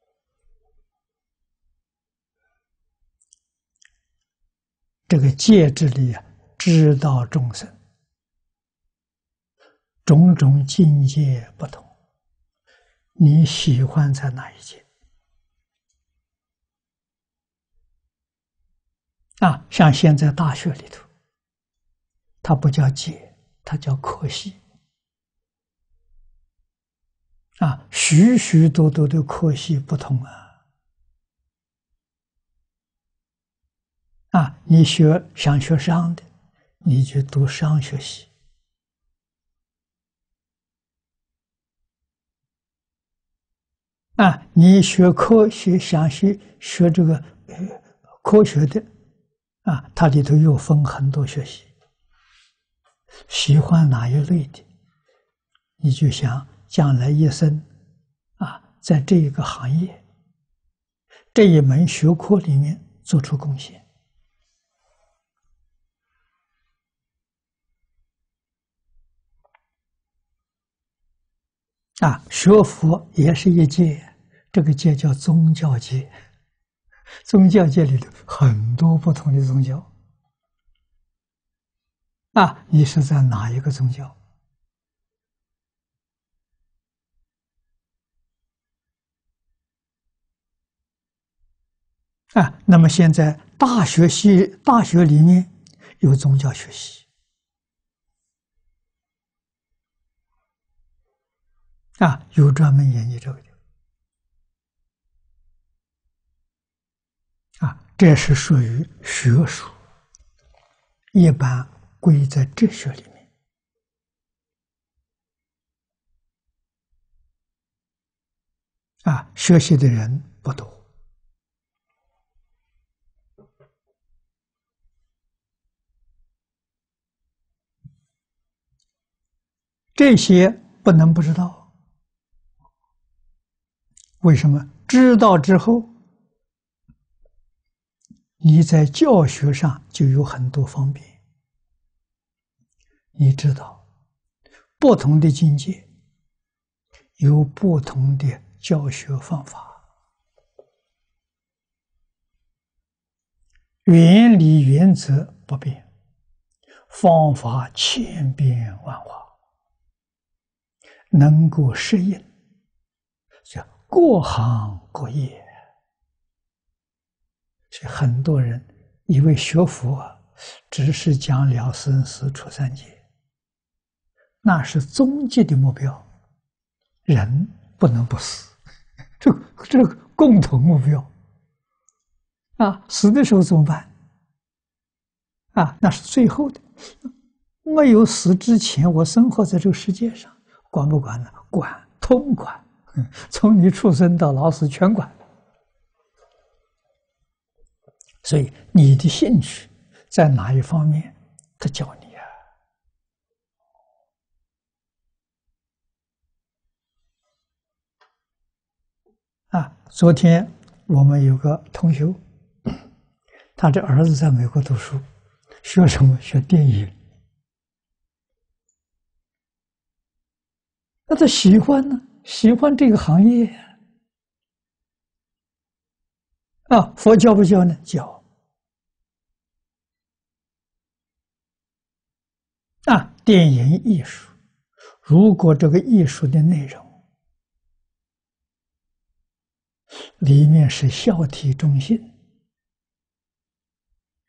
这个界之理啊，知道众生种种境界不同，你喜欢在哪一界啊？像现在大学里头，它不叫界，它叫科系啊，许许多多的科系不同啊啊！你学想学商的，你去读商学系。啊，你学科学，想学学这个呃科学的，啊，它里头又分很多学习，喜欢哪一类的，你就想将来一生，啊，在这一个行业，这一门学科里面做出贡献。啊，学佛也是一界，这个界叫宗教界。宗教界里头很多不同的宗教。啊，你是在哪一个宗教？啊，那么现在大学系大学里面有宗教学习。啊，有专门研究这个的。啊，这是属于学术，一般归在哲学里面。啊，学习的人不多。这些不能不知道。为什么？知道之后，你在教学上就有很多方便。你知道，不同的境界有不同的教学方法，原理原则不变，方法千变万化，能够适应，叫各行各业。所以很多人以为学佛只是讲了生死出三界，那是终极的目标，人不能不死，这这个共同目标啊！死的时候怎么办？啊，那是最后的。没有死之前，我生活在这个世界上，管不管呢？管，通管，从你出生到老死全管。所以你的兴趣在哪一方面，他教你啊。啊，昨天我们有个同学，他的儿子在美国读书，学什么？学电影。那他喜欢呢？喜欢这个行业呀。啊，佛教不教呢？教。啊，电影艺术，如果这个艺术的内容里面是孝悌忠信，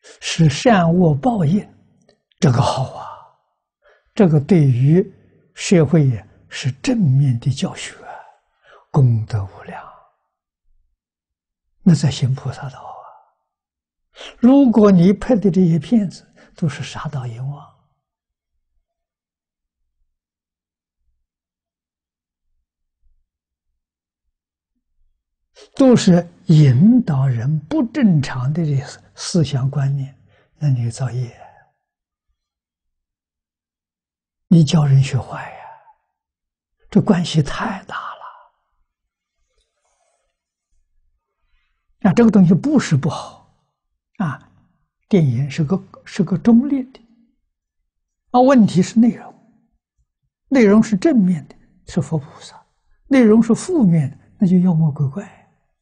是善恶报应，这个好啊，这个对于社会也是正面的教学，功德无量。那在行菩萨道啊！如果你拍的这些片子都是杀盗淫妄，都是引导人不正常的思想观念，那你造业，你教人学坏呀，这关系太大了。啊，这个东西不是不好啊，电影是个是个中立的啊，问题是内容，内容是正面的，是佛菩萨；内容是负面的，那就妖魔鬼怪。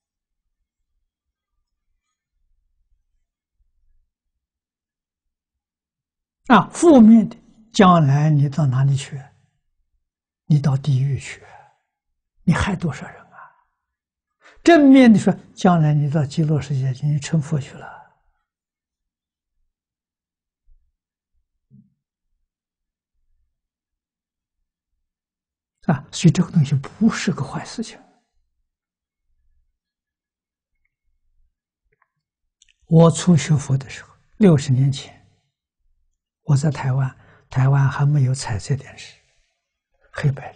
啊，负面的，将来你到哪里去？你到地狱去，你害多少人啊？正面的说，将来你到极乐世界去，你成佛去了。啊，所以这个东西不是个坏事情。我初学佛的时候，六十年前。我在台湾，台湾还没有彩色电视，黑白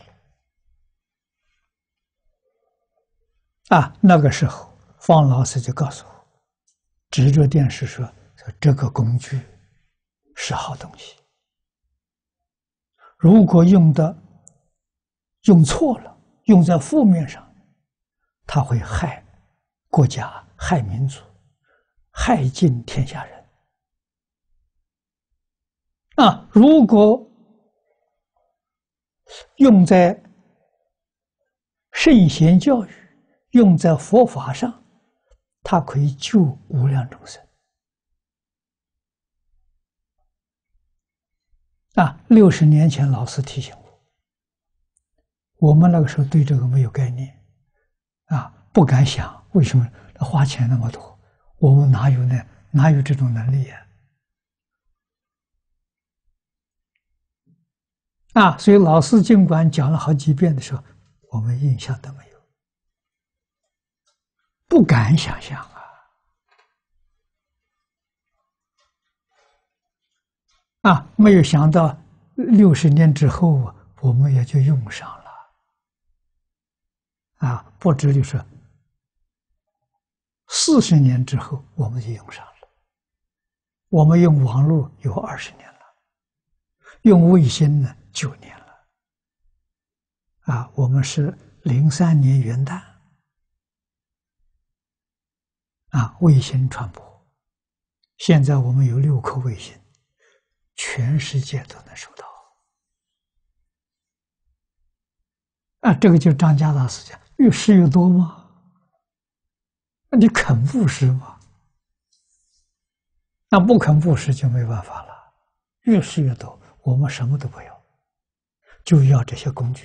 的。啊，那个时候，方老师就告诉我，指着电视说：“说这个工具是好东西，如果用的用错了，用在负面上，它会害国家、害民族、害尽天下人。”啊，如果用在圣贤教育，用在佛法上，它可以救无量众生。啊，六十年前老师提醒我，我们那个时候对这个没有概念，啊，不敢想为什么花钱那么多，我们哪有呢？哪有这种能力呀？啊，所以老师尽管讲了好几遍的时候，我们印象都没有，不敢想象啊！啊，没有想到六十年之后啊，我们也就用上了。啊，不止就是四十年之后，我们就用上了。我们用网络有二十年了，用卫星呢九年了。啊，我们是零三年元旦啊，卫星传播，现在我们有六颗卫星，全世界都能收到。啊，这个就张家大师讲，越施越多吗？那你肯布施吗？那不肯布施就没办法了，越施越多，我们什么都不要，就要这些工具。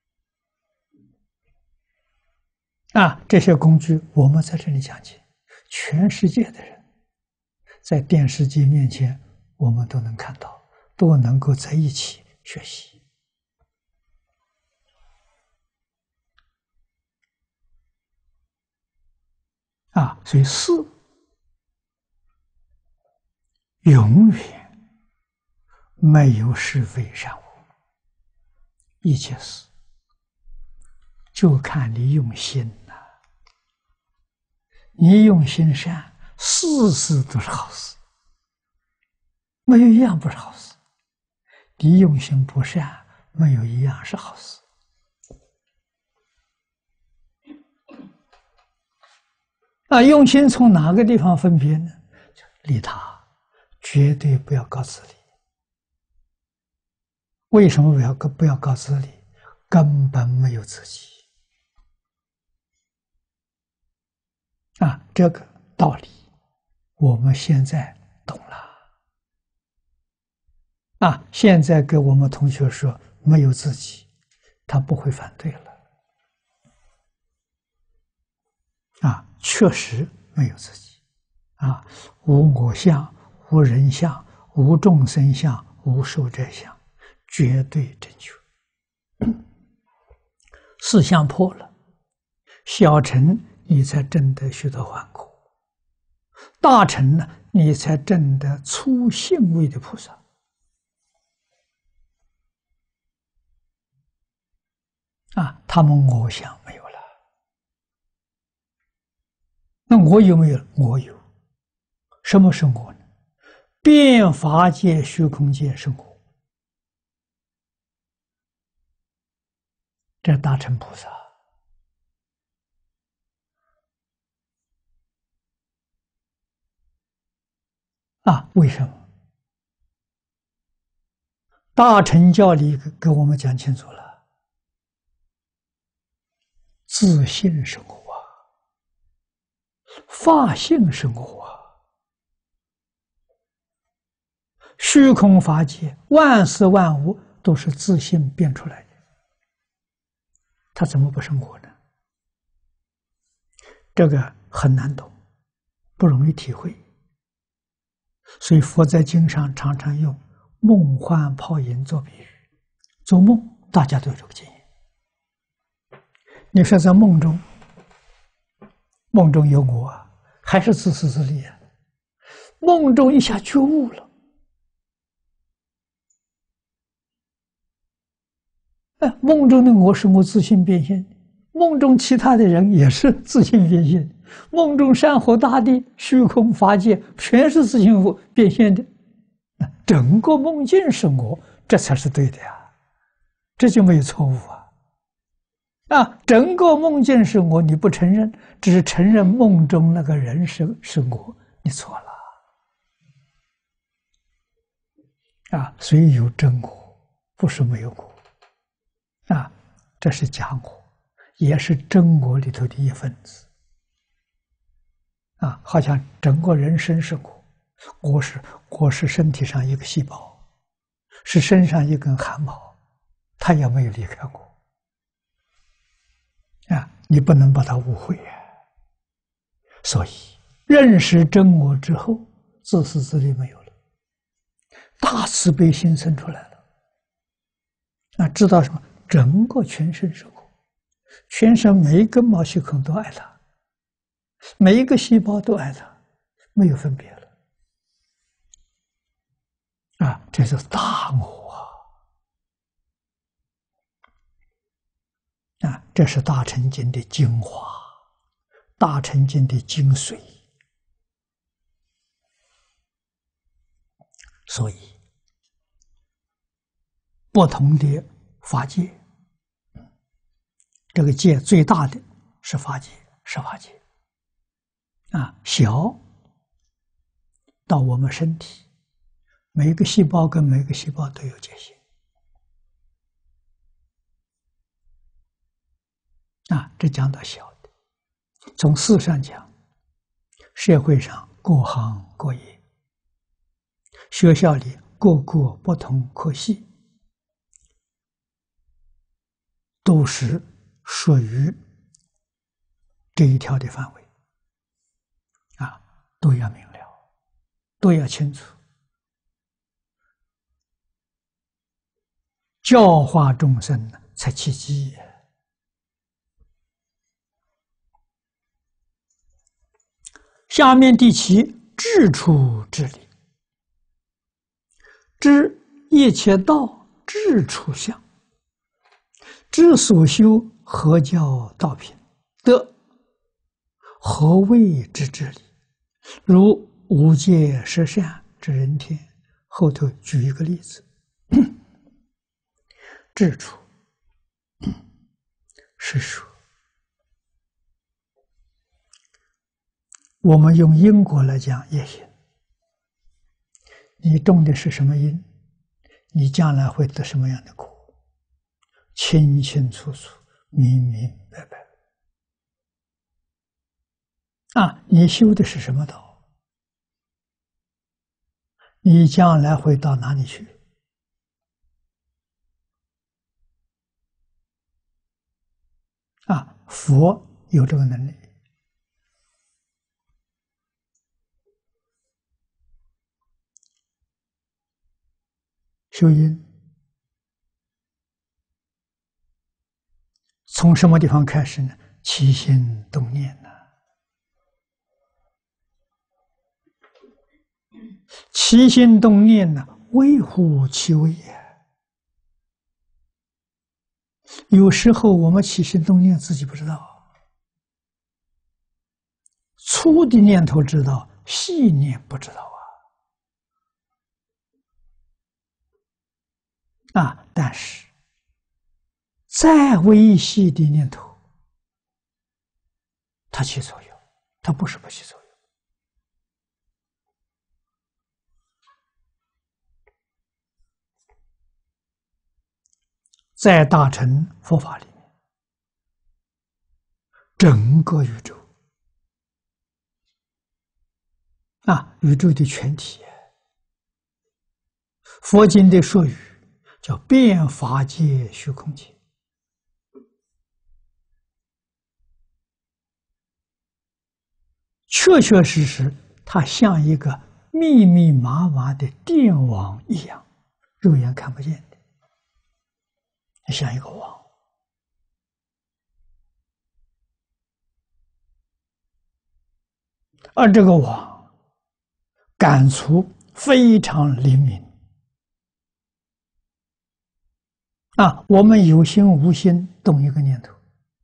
啊，这些工具我们在这里讲解，全世界的人在电视机面前，我们都能看到，都能够在一起学习。啊，所以事永远没有是非善恶，一切事就看你用心呐、啊。你用心善，事事都是好事，没有一样不是好事。你用心不善，没有一样是好事。啊，用心从哪个地方分别呢？利他，绝对不要搞自利。为什么不要不要搞自利？根本没有自己。啊，这个道理我们现在懂了。啊，现在给我们同学说没有自己，他不会反对了。啊，确实没有自己。啊，无我相， 无人相、无众生相、无寿者相，绝对正确。四相破了，小乘你才证得须陀洹果，大乘呢，你才证得初信位的菩萨。啊，他们我相没有了，那我有没有？我有。什么是我呢？遍法界、虚空界是我。这大乘菩萨啊，为什么？大乘教里给我们讲清楚了，自性是我啊，法性是我啊，虚空法界万事万物都是自性变出来的，它怎么不是我呢？这个很难懂，不容易体会，所以佛在经上常常用梦幻泡影做比喻。做梦大家都有这个经验，你说在梦中，梦中有我啊，还是自私自利啊？梦中一下觉悟了，哎，梦中的我是我自性变现，梦中其他的人也是自性变现，梦中山河大地、虚空法界全是自性变现的，整个梦境是我，这才是对的呀，这就没有错误啊！啊，整个梦境是我，你不承认，只是承认梦中那个人是是我，你错了啊！所以有真我，不是没有我啊，这是假我，也是真我里头的一份子啊，好像整个人生是我，我是我是身体上一个细胞，是身上一根汗毛，它也没有离开我。啊，你不能把它误会啊！所以认识真我之后，自私自利没有了，大慈悲心生出来了。啊，知道什么？整个全身是我，全身每一根毛细孔都爱他，每一个细胞都爱他，没有分别了。啊，这是大我啊！啊，这是大乘经的精华，大乘经的精髓。所以，不同的法界，这个界最大的是法界，是法界。啊，小到我们身体，每一个细胞跟每一个细胞都有界限。啊，这讲到小的，从事上讲，社会上各行各业，学校里各个不同科系，都是属于这一条的范围。啊，都要明了，都要清楚，教化众生才契机。下面第七，智处之理。知一切道智处相，知所修何叫道品？得何谓之智理？如无戒十善之人天。后头举一个例子，智处是说，我们用因果来讲也行。你种的是什么因，你将来会得什么样的果，清清楚楚、明明白白。啊，你修的是什么道，你将来会到哪里去？啊，佛有这个能力。 修因，从什么地方开始呢？起心动念呢？起心动念呢，微乎其微呀。有时候我们起心动念自己不知道，粗的念头知道，细念不知道啊。啊，但是再微细的念头，它起作用，它不是不起作用。在大乘佛法里面，整个宇宙啊，宇宙的全体，佛经的术语叫遍法界虚空界。确确实实，它像一个密密麻麻的电网一样，肉眼看不见的，像一个网。而这个网感触非常灵敏啊！我们有心无心动一个念头，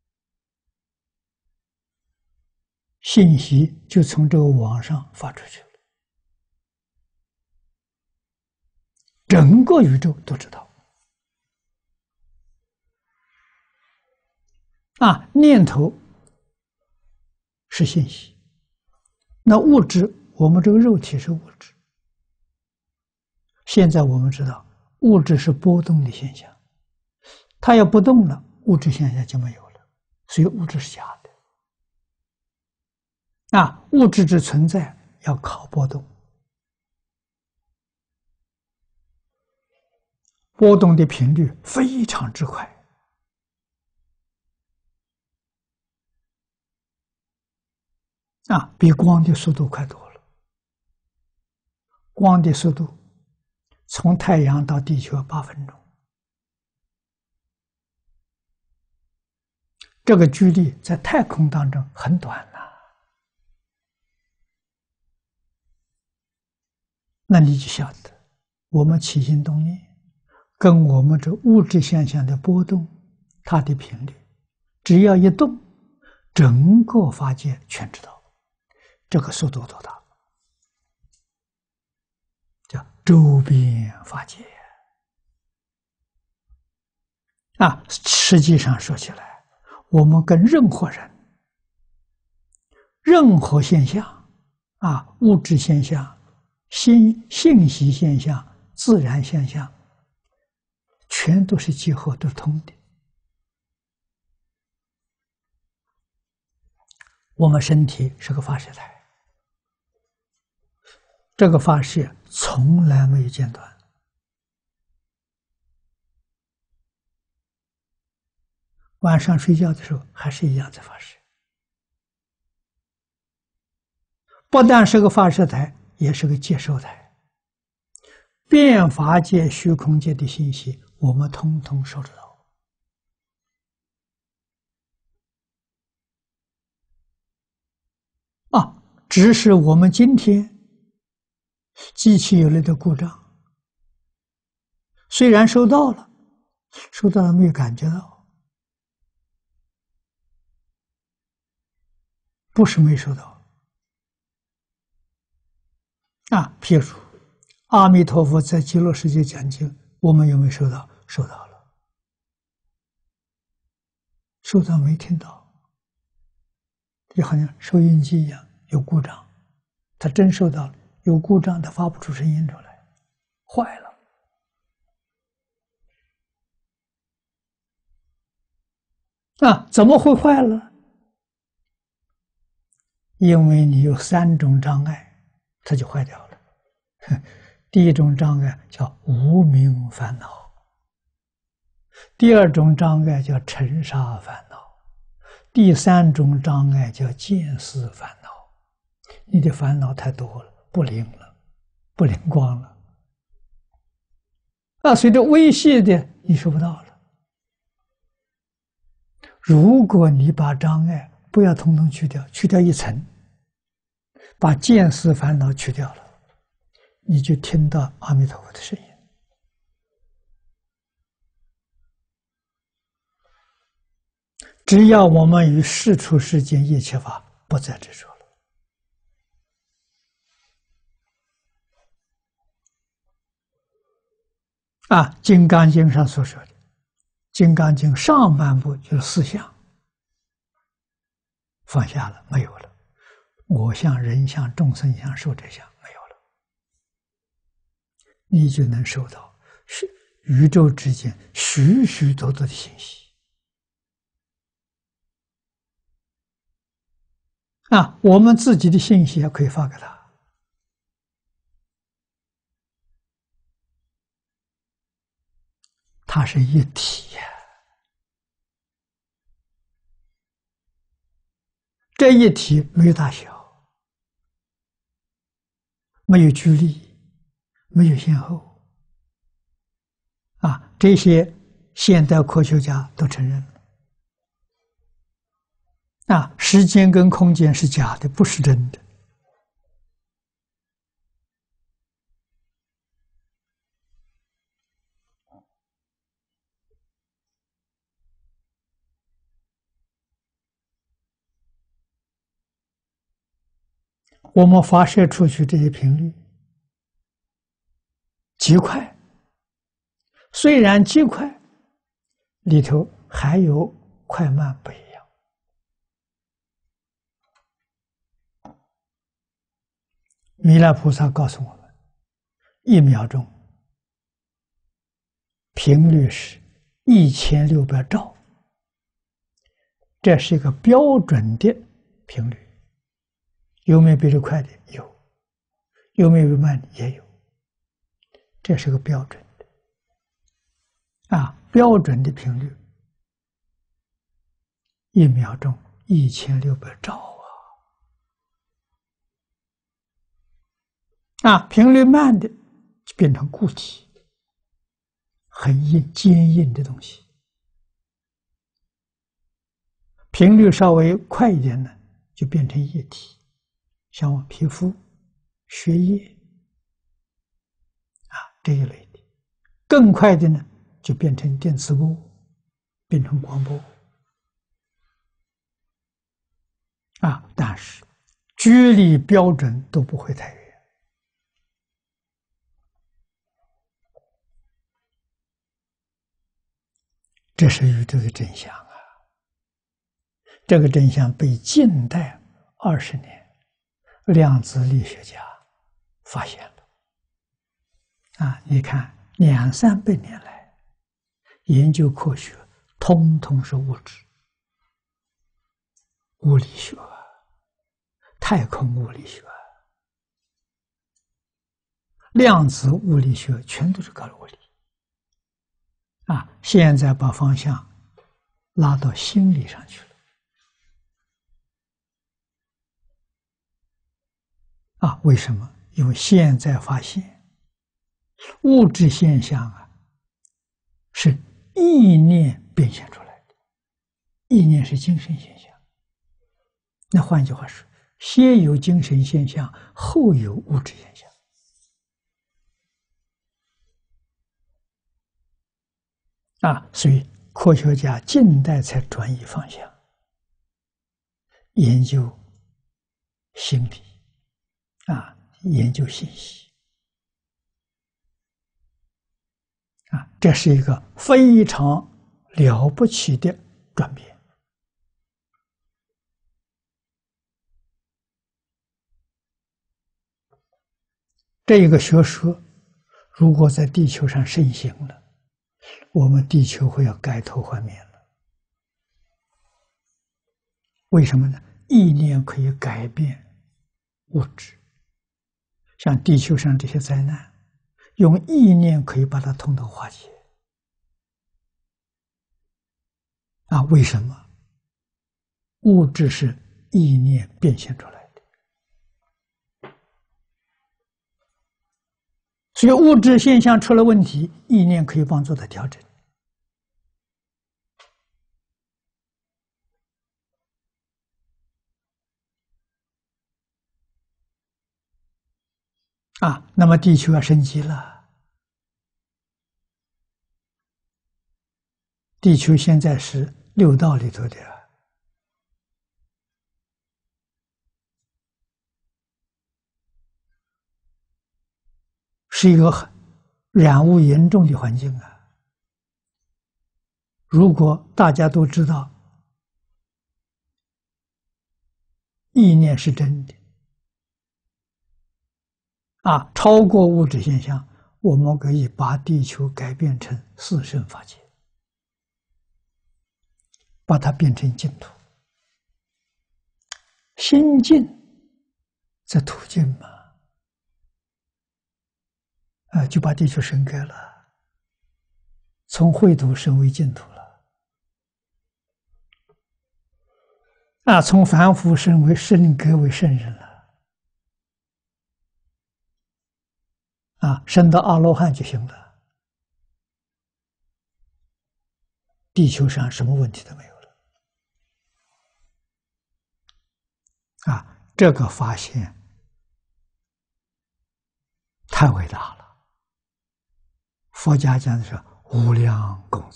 信息就从这个网上发出去了，整个宇宙都知道。啊，念头是信息，那物质，我们这个肉体是物质。现在我们知道，物质是波动的现象，它要不动了，物质现象就没有了，所以物质是假的。啊，物质之存在要靠波动，波动的频率非常之快。啊，比光的速度快多了。光的速度从太阳到地球八分钟，这个距离在太空当中很短呐。那你就晓得，我们起心动念跟我们这物质现象的波动，它的频率，只要一动，整个法界全知道。这个速度多大？叫周边法界啊！实际上说起来，我们跟任何人、任何现象啊，物质现象、信信息现象、自然现象，全都是结合得通的。我们身体是个发射台。这个发射从来没有间断，晚上睡觉的时候还是一样在发射。不但是个发射台，也是个接收台。遍法界、虚空界的信息，我们通通收得到。啊，只是我们今天机器有了的故障，虽然收到了，收到了没有感觉到，不是没收到。啊，譬如阿弥陀佛在极乐世界讲经，我们有没有收到？收到了。收到没听到，就好像收音机一样，有故障，他真收到了。有故障，它发不出声音出来，坏了。啊，怎么会坏了？因为你有三种障碍，它就坏掉了。第一种障碍叫无明烦恼，第二种障碍叫尘沙烦恼，第三种障碍叫见思烦恼。你的烦恼太多了，不灵了，不灵光了。 啊，随着微细的你收不到了。如果你把障碍不要统统去掉，去掉一层，把见思烦恼去掉了，你就听到阿弥陀佛的声音。只要我们与世出世间一切法不再执着了，啊，《金刚经》上所说的，《金刚经》上半部就是四相，放下了，没有了，我相、人相、众生相、寿者相没有了，你就能收到是宇宙之间许许多多的信息。啊，我们自己的信息也可以发给他，它是一体呀。这一体没有大小，没有距离，没有先后，啊，这些现代科学家都承认了。啊，时间跟空间是假的，不是真的。我们发射出去这些频率极快，虽然极快，里头还有快慢不一样。弥勒菩萨告诉我们，一秒钟频率是一千六百兆，这是一个标准的频率。有没有比这快的？有。有没有比慢的？也有。这是个标准的啊，标准的频率，一秒钟一千六百兆啊！啊，频率慢的就变成固体，很硬、坚硬的东西。频率稍微快一点呢，就变成液体，像皮肤、血液啊这一类的。更快的呢，就变成电磁波，变成光波啊。但是距离标准都不会太远。这是宇宙的真相啊！这个真相被近代二十年量子力学家发现了啊！你看，两三百年来研究科学，通通是物质、物理学、太空物理学、量子物理学，全都是搞物理。啊，现在把方向拉到心理上去了。啊，为什么？因为现在发现物质现象啊，是意念变现出来的，意念是精神现象。那换句话说，先有精神现象，后有物质现象。啊，所以科学家近代才转移方向，研究心理，啊，研究信息，啊，这是一个非常了不起的转变。这一个学说，如果在地球上盛行了，我们地球会要改头换面了。为什么呢？意念可以改变物质，像地球上这些灾难，用意念可以把它统统化解。啊，为什么？物质是意念变现出来的， 所以物质现象出了问题，意念可以帮助他调整。啊，那么地球要升级了。地球现在是六道里头的，是一个很染污严重的环境啊。如果大家都知道意念是真的啊，超过物质现象，我们可以把地球改变成四圣法界，把它变成净土。心净则土净嘛，啊，就把地球升格了，从秽土升为净土了，啊，从凡夫升为升格为圣人了，啊，升到阿罗汉就行了，地球上什么问题都没有了，啊。这个发现太伟大了，佛家讲的是无量功德。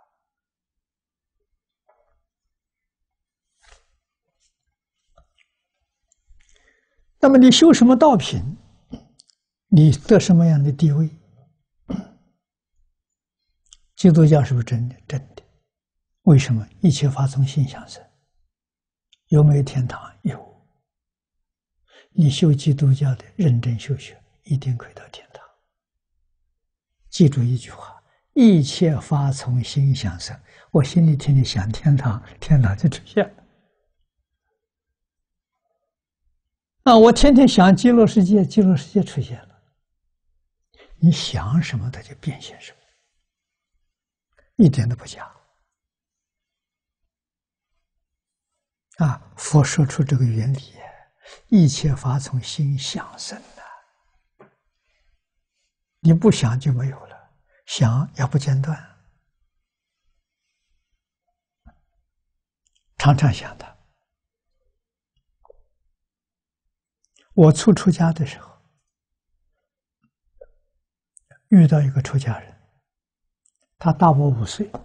那么你修什么道品，你得什么样的地位？基督教是不是真的？真的。为什么？一切法从心想生。有没有天堂？有。你修基督教的，认真修学，一定可以到天堂。记住一句话：一切法从心想生。我心里天天想天堂，天堂就出现了。啊，我天天想极乐世界，极乐世界出现了。你想什么，它就变现什么，一点都不假。啊，佛说出这个原理。一切法从心想生的，你不想就没有了，想也不间断，常常想的。我初出家的时候，遇到一个出家人，他大我五岁，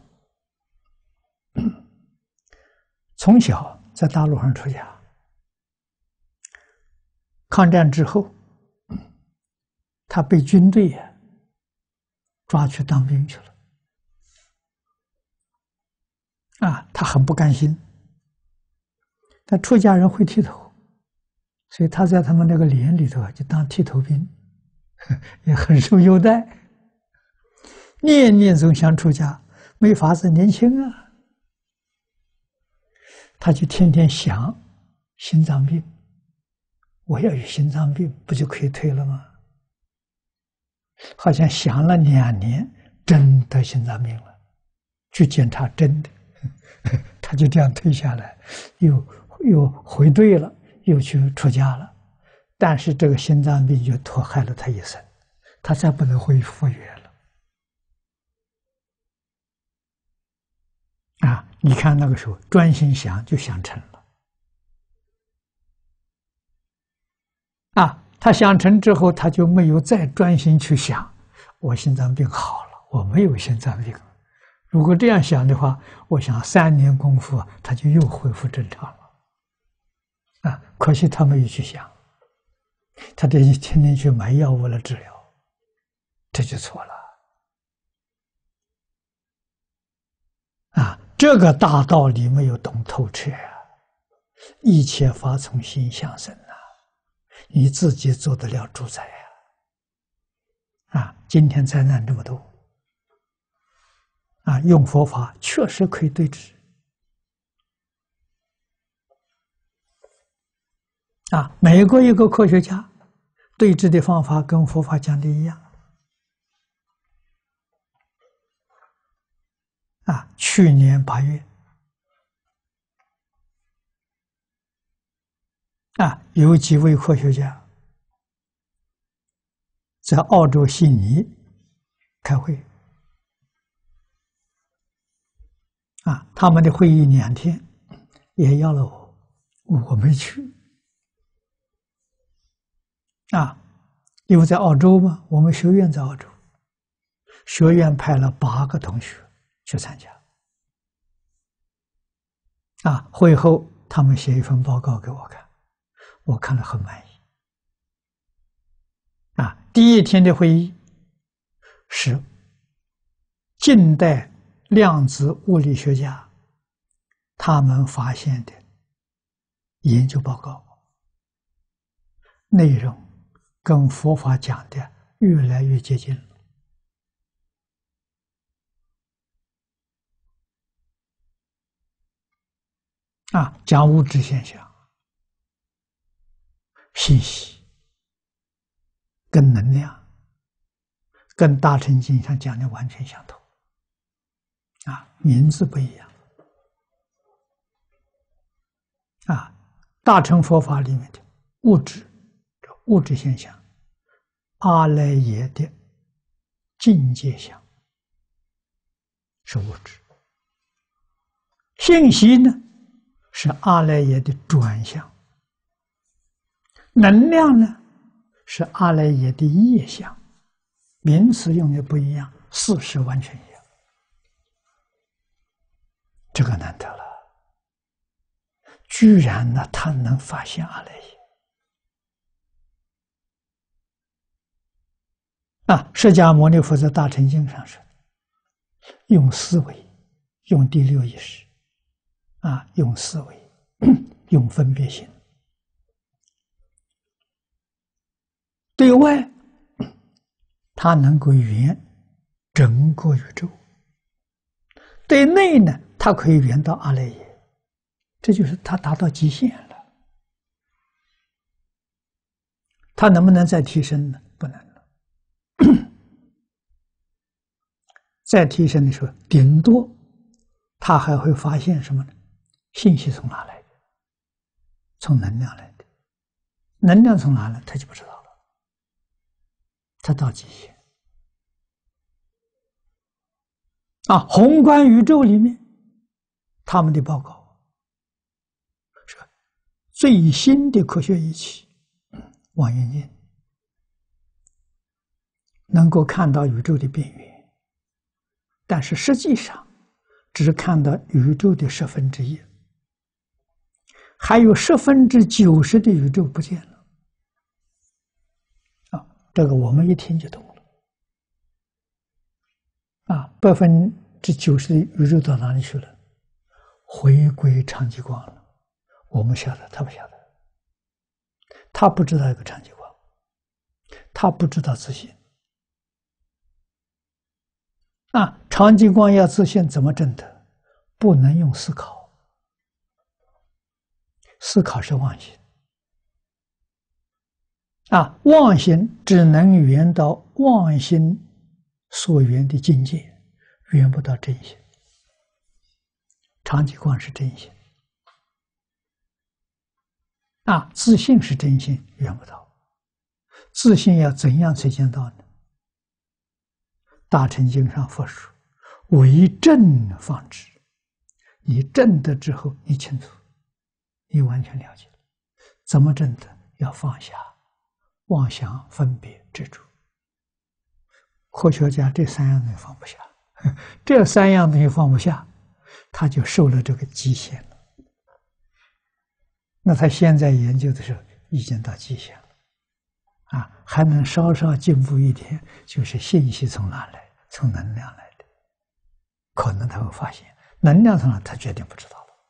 从小在大陆上出家。抗战之后，他被军队抓去当兵去了。啊，他很不甘心。但出家人会剃头，所以他在他们那个连里头就当剃头兵，也很受优待。念念总想出家，没法子，年轻啊，他就天天想心脏病。我要有心脏病，不就可以退了吗？好像想了两年，真得心脏病了，去检查真的，他就这样退下来，又又回队了，又去出家了。但是这个心脏病就拖害了他一生，他再不能回复原了。啊，你看那个时候专心想就想成了。啊，他想成之后，他就没有再专心去想，我心脏病好了，我没有心脏病。如果这样想的话，我想三年功夫，他就又恢复正常了。啊，可惜他没有去想，他得天天去买药物来治疗，这就错了。啊，这个大道理没有懂透彻啊！一切法从心想生。你自己做得了主宰呀！啊，今天灾难这么多，啊，用佛法确实可以对治。啊，美国一个科学家对治的方法跟佛法讲的一样。啊，去年八月，啊，有几位科学家在澳洲悉尼开会，啊，他们的会议两天，也邀了我，我没去，啊，因为在澳洲嘛，我们学院在澳洲，学院派了八个同学去参加，啊，会后他们写一份报告给我看，我看了很满意。啊，第一天的会议是近代量子物理学家他们发现的研究报告，内容跟佛法讲的越来越接近了。啊，讲物质现象、信息。跟能量，跟大乘经上讲的完全相同，啊，名字不一样，啊，大乘佛法里面的物质，物质现象，阿赖耶的境界相是物质，信息呢是阿赖耶的转向，能量呢？是阿赖耶的业相，名词用的不一样，事实完全一样。这个难得了，居然呢，他能发现阿赖耶啊！释迦牟尼佛在大乘经上说，用思维，用第六意识，啊，用思维，用分别心。对外，它能够圆整个宇宙；对内呢，它可以圆到阿赖耶，这就是它达到极限了。它能不能再提升呢？不能了。再提升的时候，顶多它还会发现什么呢？信息从哪来的？从能量来的。能量从哪来？他就不知道了。它到极限啊！宏观宇宙里面，他们的报告是最新的科学仪器望远镜，能够看到宇宙的边缘，但是实际上只看到宇宙的十分之一，还有十分之九十的宇宙不见了。这个我们一听就懂了，啊，百分之九十的宇宙到哪里去了？回归常寂光了。我们晓得，他不晓得，他不知道一个常寂光，他不知道自信。啊，常寂光要自信怎么证得？不能用思考，思考是妄心。啊，妄心只能圆到妄心所缘的境界，圆不到真心。常寂光是真心，啊，自信是真心，圆不到。自信要怎样才见到呢？大乘经上佛说：“为证方知。”你证得之后，你清楚，你完全了解了。怎么证得？要放下妄想、分别、执着。科学家这三样东西放不下，这三样东西放不下，他就受了这个极限了。那他现在研究的时候已经到极限了，啊，还能稍稍进步一点，就是信息从哪来？从能量来的，可能他会发现能量从哪，他决定不知道了。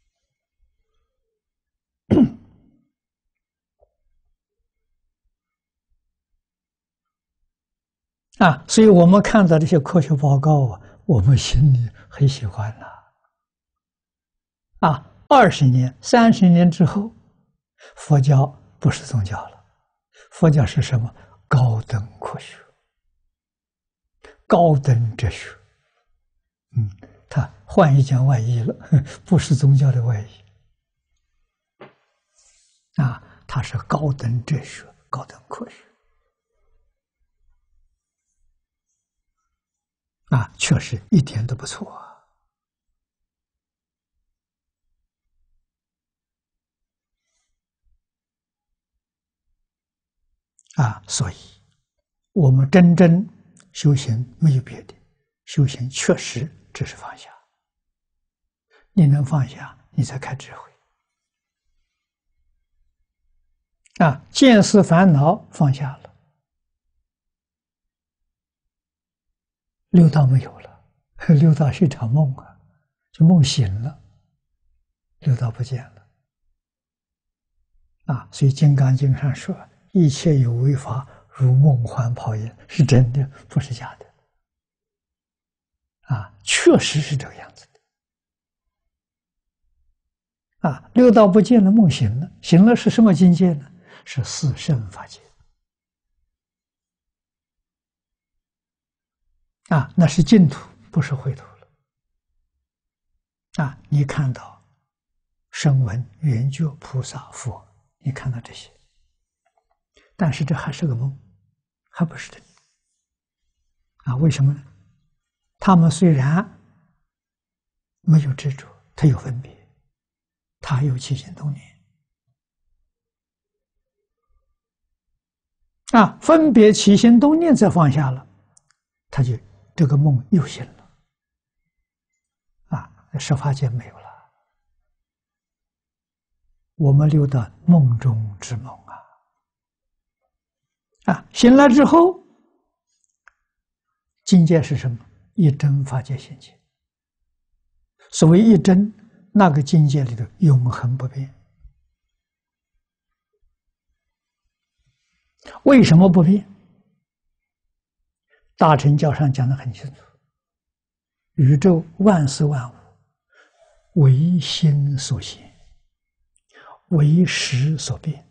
啊，所以我们看到这些科学报告啊，我们心里很喜欢了。啊，二十年、三十年之后，佛教不是宗教了，佛教是什么？高等科学、高等哲学。嗯，他换一件外衣了，不是宗教的外衣。啊，它是高等哲学、高等科学。 啊，确实一点都不错啊！啊，所以我们真正修行没有别的，修行确实只是放下。你能放下，你才开智慧。啊，见思烦恼放下了，六道没有了，六道是一场梦啊，就梦醒了，六道不见了。啊，所以《金刚经》上说：“一切有为法，如梦幻泡影”，是真的，不是假的。啊，确实是这个样子的。啊，六道不见了，梦醒了，醒了是什么境界呢？是四圣法界。啊，那是净土，不是秽土了。啊，你看到声闻、缘觉、菩萨、佛，你看到这些，但是这还是个梦，还不是真的。啊，为什么呢？他们虽然没有执着，他有分别，他有起心动念。啊，分别起心动念再放下了，他就这个梦又醒了。啊，十法界没有了，我们留到梦中之梦啊！啊，醒了之后，境界是什么？一真法界现前。所谓一真，那个境界里头永恒不变。为什么不变？大乘教上讲得很清楚：宇宙万事万物，唯心所现，唯识所变。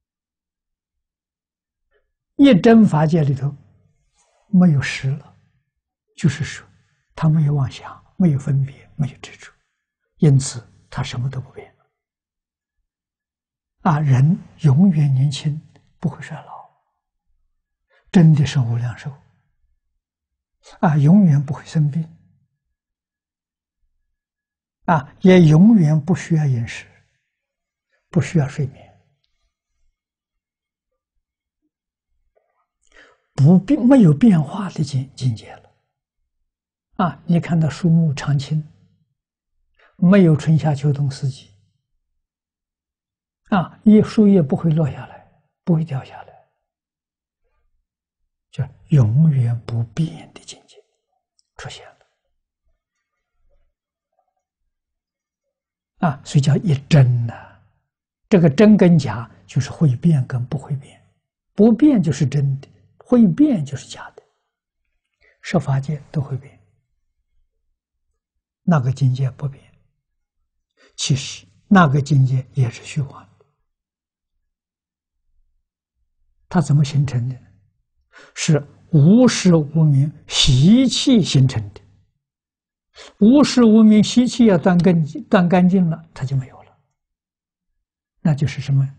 一真法界里头没有识了，就是说他没有妄想，没有分别，没有执着，因此他什么都不变。啊，人永远年轻，不会衰老，真的是无量寿。啊，永远不会生病。啊，也永远不需要饮食，不需要睡眠，不变没有变化的境境界了。啊，你看到树木常青，没有春夏秋冬四季。啊，一树叶不会落下来，不会掉下来，叫永远不变的境界出现了。啊，所以叫一真呐、啊。这个真跟假就是会变跟不会变，不变就是真的，会变就是假的。十法界都会变，那个境界不变。其实那个境界也是虚幻的。它怎么形成的？是无始无明习气形成的。无始无明习气要断根断干净了，它就没有了。那就是什么？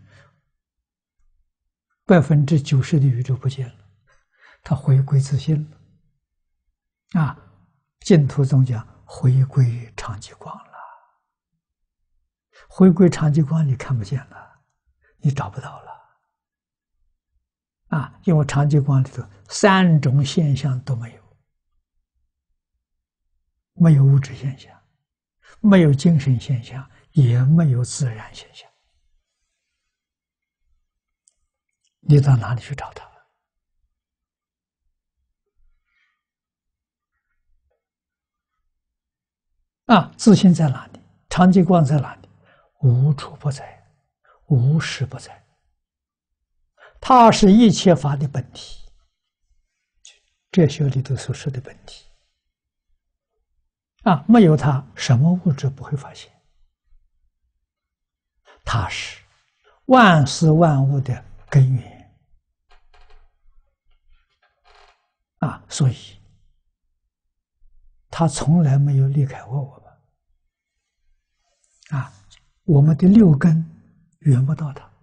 百分之九十的宇宙不见了，它回归自性了。啊，净土宗讲回归常寂光了。回归常寂光，你看不见了，你找不到了。啊，因为常寂光里头三种现象都没有。没有物质现象，没有精神现象，也没有自然现象。你到哪里去找它？啊，自信在哪里？常寂光在哪里？无处不在，无时不在。它是一切法的本体，哲学里头所说的本体。啊，没有它，什么物质不会发现？它是万事万物的根源。啊，所以它从来没有离开过我们。啊，我们的六根缘不到它，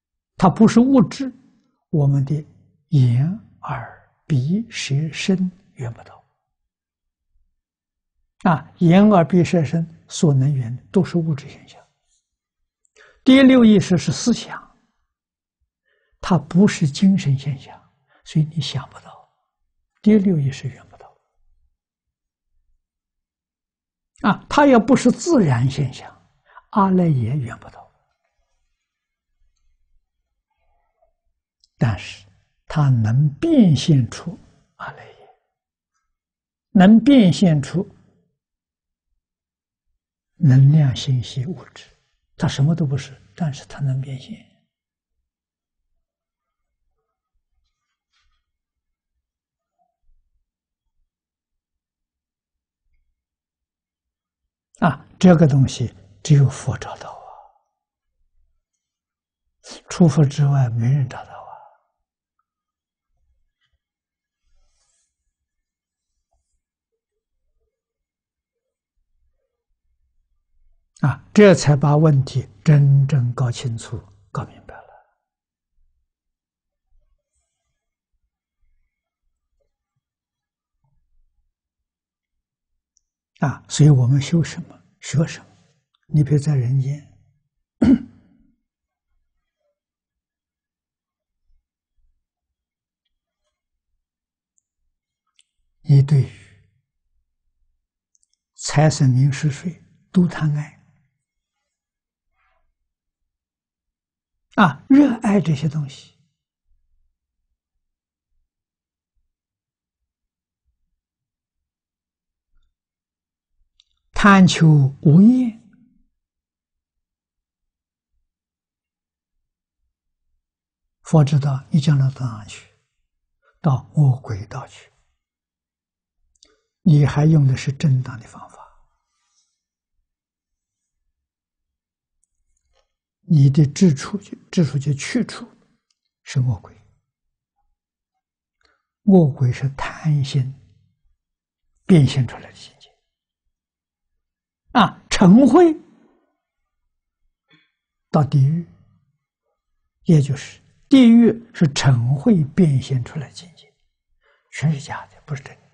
它不是物质，我们的眼、耳、鼻、舌、身缘不到。啊，眼耳鼻舌身所能缘都是物质现象。第六意识是思想，它不是精神现象，所以你想不到。第六意识缘不到。啊，它也不是自然现象，阿赖耶缘不到。但是它能变现出阿赖耶，能变现出能量信息物质，它什么都不是，但是它能变现。啊，这个东西只有佛找到啊，除佛之外没人找到啊。啊，这才把问题真正搞清楚、搞明白了。啊，所以我们修什么，学什么。你别在人间，你对于财神名食睡都贪爱啊，热爱这些东西，贪求无厌，佛知道你将来到哪去？到恶鬼道去。你还用的是正当的方法，你的支出就支出就去处是恶鬼，恶鬼是贪心变现出来的境界啊，嗔恚到地狱，也就是地狱是嗔恚变现出来的境界，全是假的，不是真的。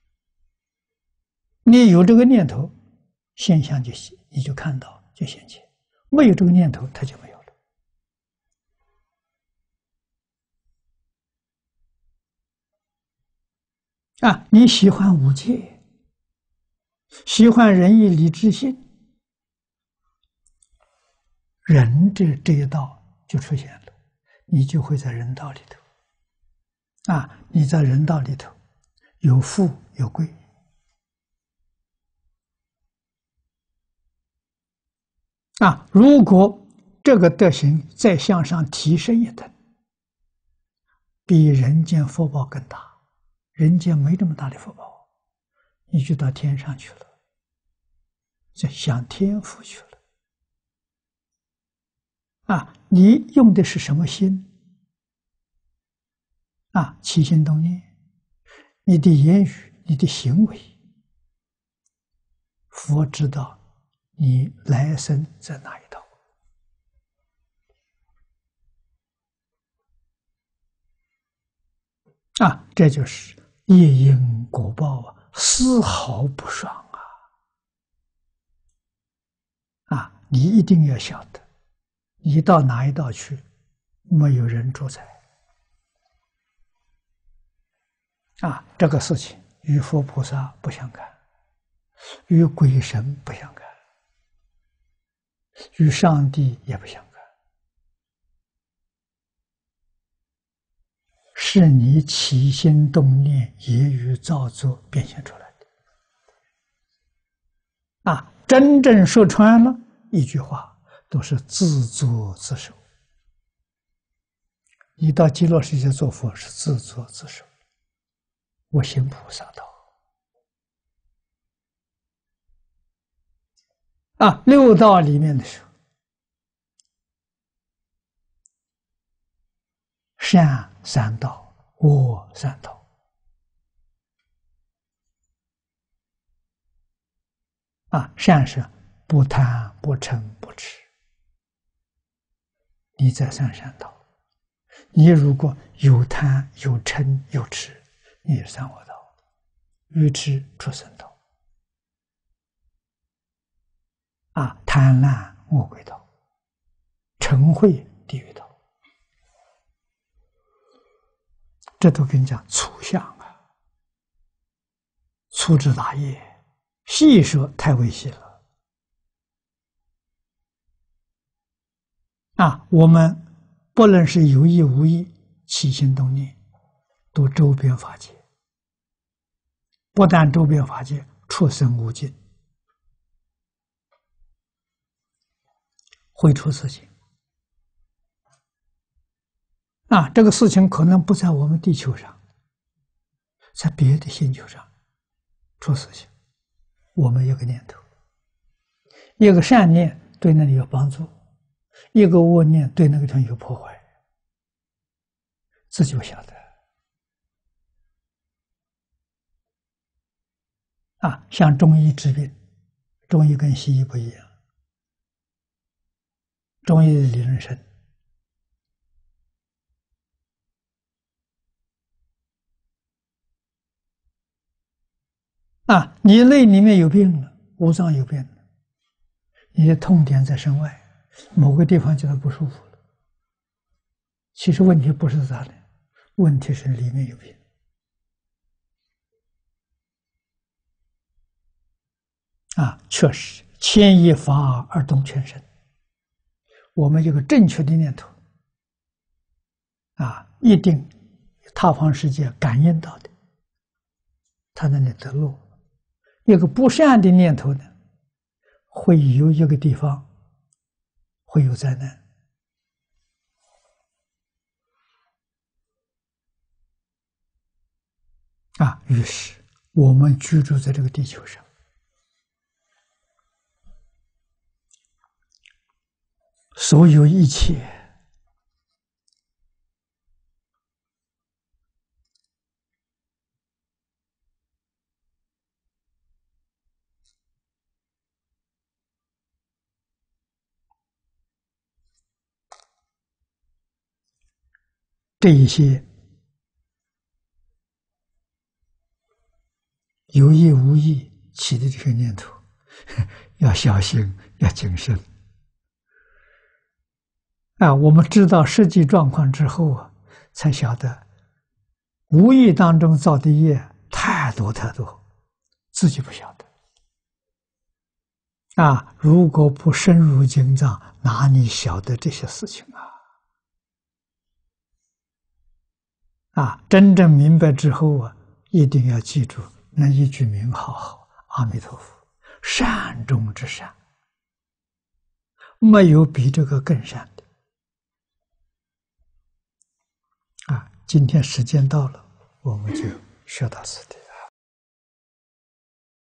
你有这个念头，现象就你就看到就现前；没有这个念头，它就没有了。啊，你喜欢五戒，喜欢仁义礼智信，人这这一道就出现了，你就会在人道里头。啊，你在人道里头有富有贵。啊，如果这个德行再向上提升一等，比人间福报更大。人间没这么大的福报，你就到天上去了，就享天福去了。啊，你用的是什么心？啊，起心动念，你的言语，你的行为，佛知道你来生在哪一道。啊，这就是业因果报啊，丝毫不爽啊！啊，你一定要晓得，你到哪一道去，没有人主宰。啊，这个事情与佛菩萨不相干，与鬼神不相干，与上帝也不相干。是你起心动念、言语造作变现出来的。啊，真正说穿了一句话，都是自作自受。你到极乐世界做佛是自作自受，我行菩萨道。啊，六道里面的时候，善三道，恶三道。啊，善是不贪不嗔不痴，你在三善道；你如果有贪有嗔有痴，你是三恶道。 愚痴畜生道，啊，贪婪恶鬼道，嗔恚地狱道，这都跟你讲粗相啊，粗枝大叶，细说太微细了啊！我们不论是有意无意起心动念，都周边法界，不但周边法界，畜生无尽，会出事情啊！这个事情可能不在我们地球上，在别的星球上出事情。我们有个念头，一个善念对那里有帮助，一个恶念对那个地方有破坏，自己不晓得啊。像中医治病，中医跟西医不一样，中医的理论深啊，你内里面有病了，五脏有病了，你的痛点在身外，某个地方觉得不舒服了，其实问题不是咋的，问题是里面有病啊。确实，牵一发而动全身。我们有个正确的念头啊，一定他方世界感应到的，他那里得路。一个不善的念头呢，会有一个地方会有灾难啊。于是我们居住在这个地球上，所有一切这一些有意无意起的这个念头，要小心，要谨慎啊！我们知道实际状况之后啊，才晓得无意当中造的业太多太多，自己不晓得啊！如果不深入经藏，哪里晓得这些事情啊？啊，真正明白之后啊，一定要记住那一句名号号阿弥陀佛，善中之善，没有比这个更善的啊！今天时间到了，我们就学到此地。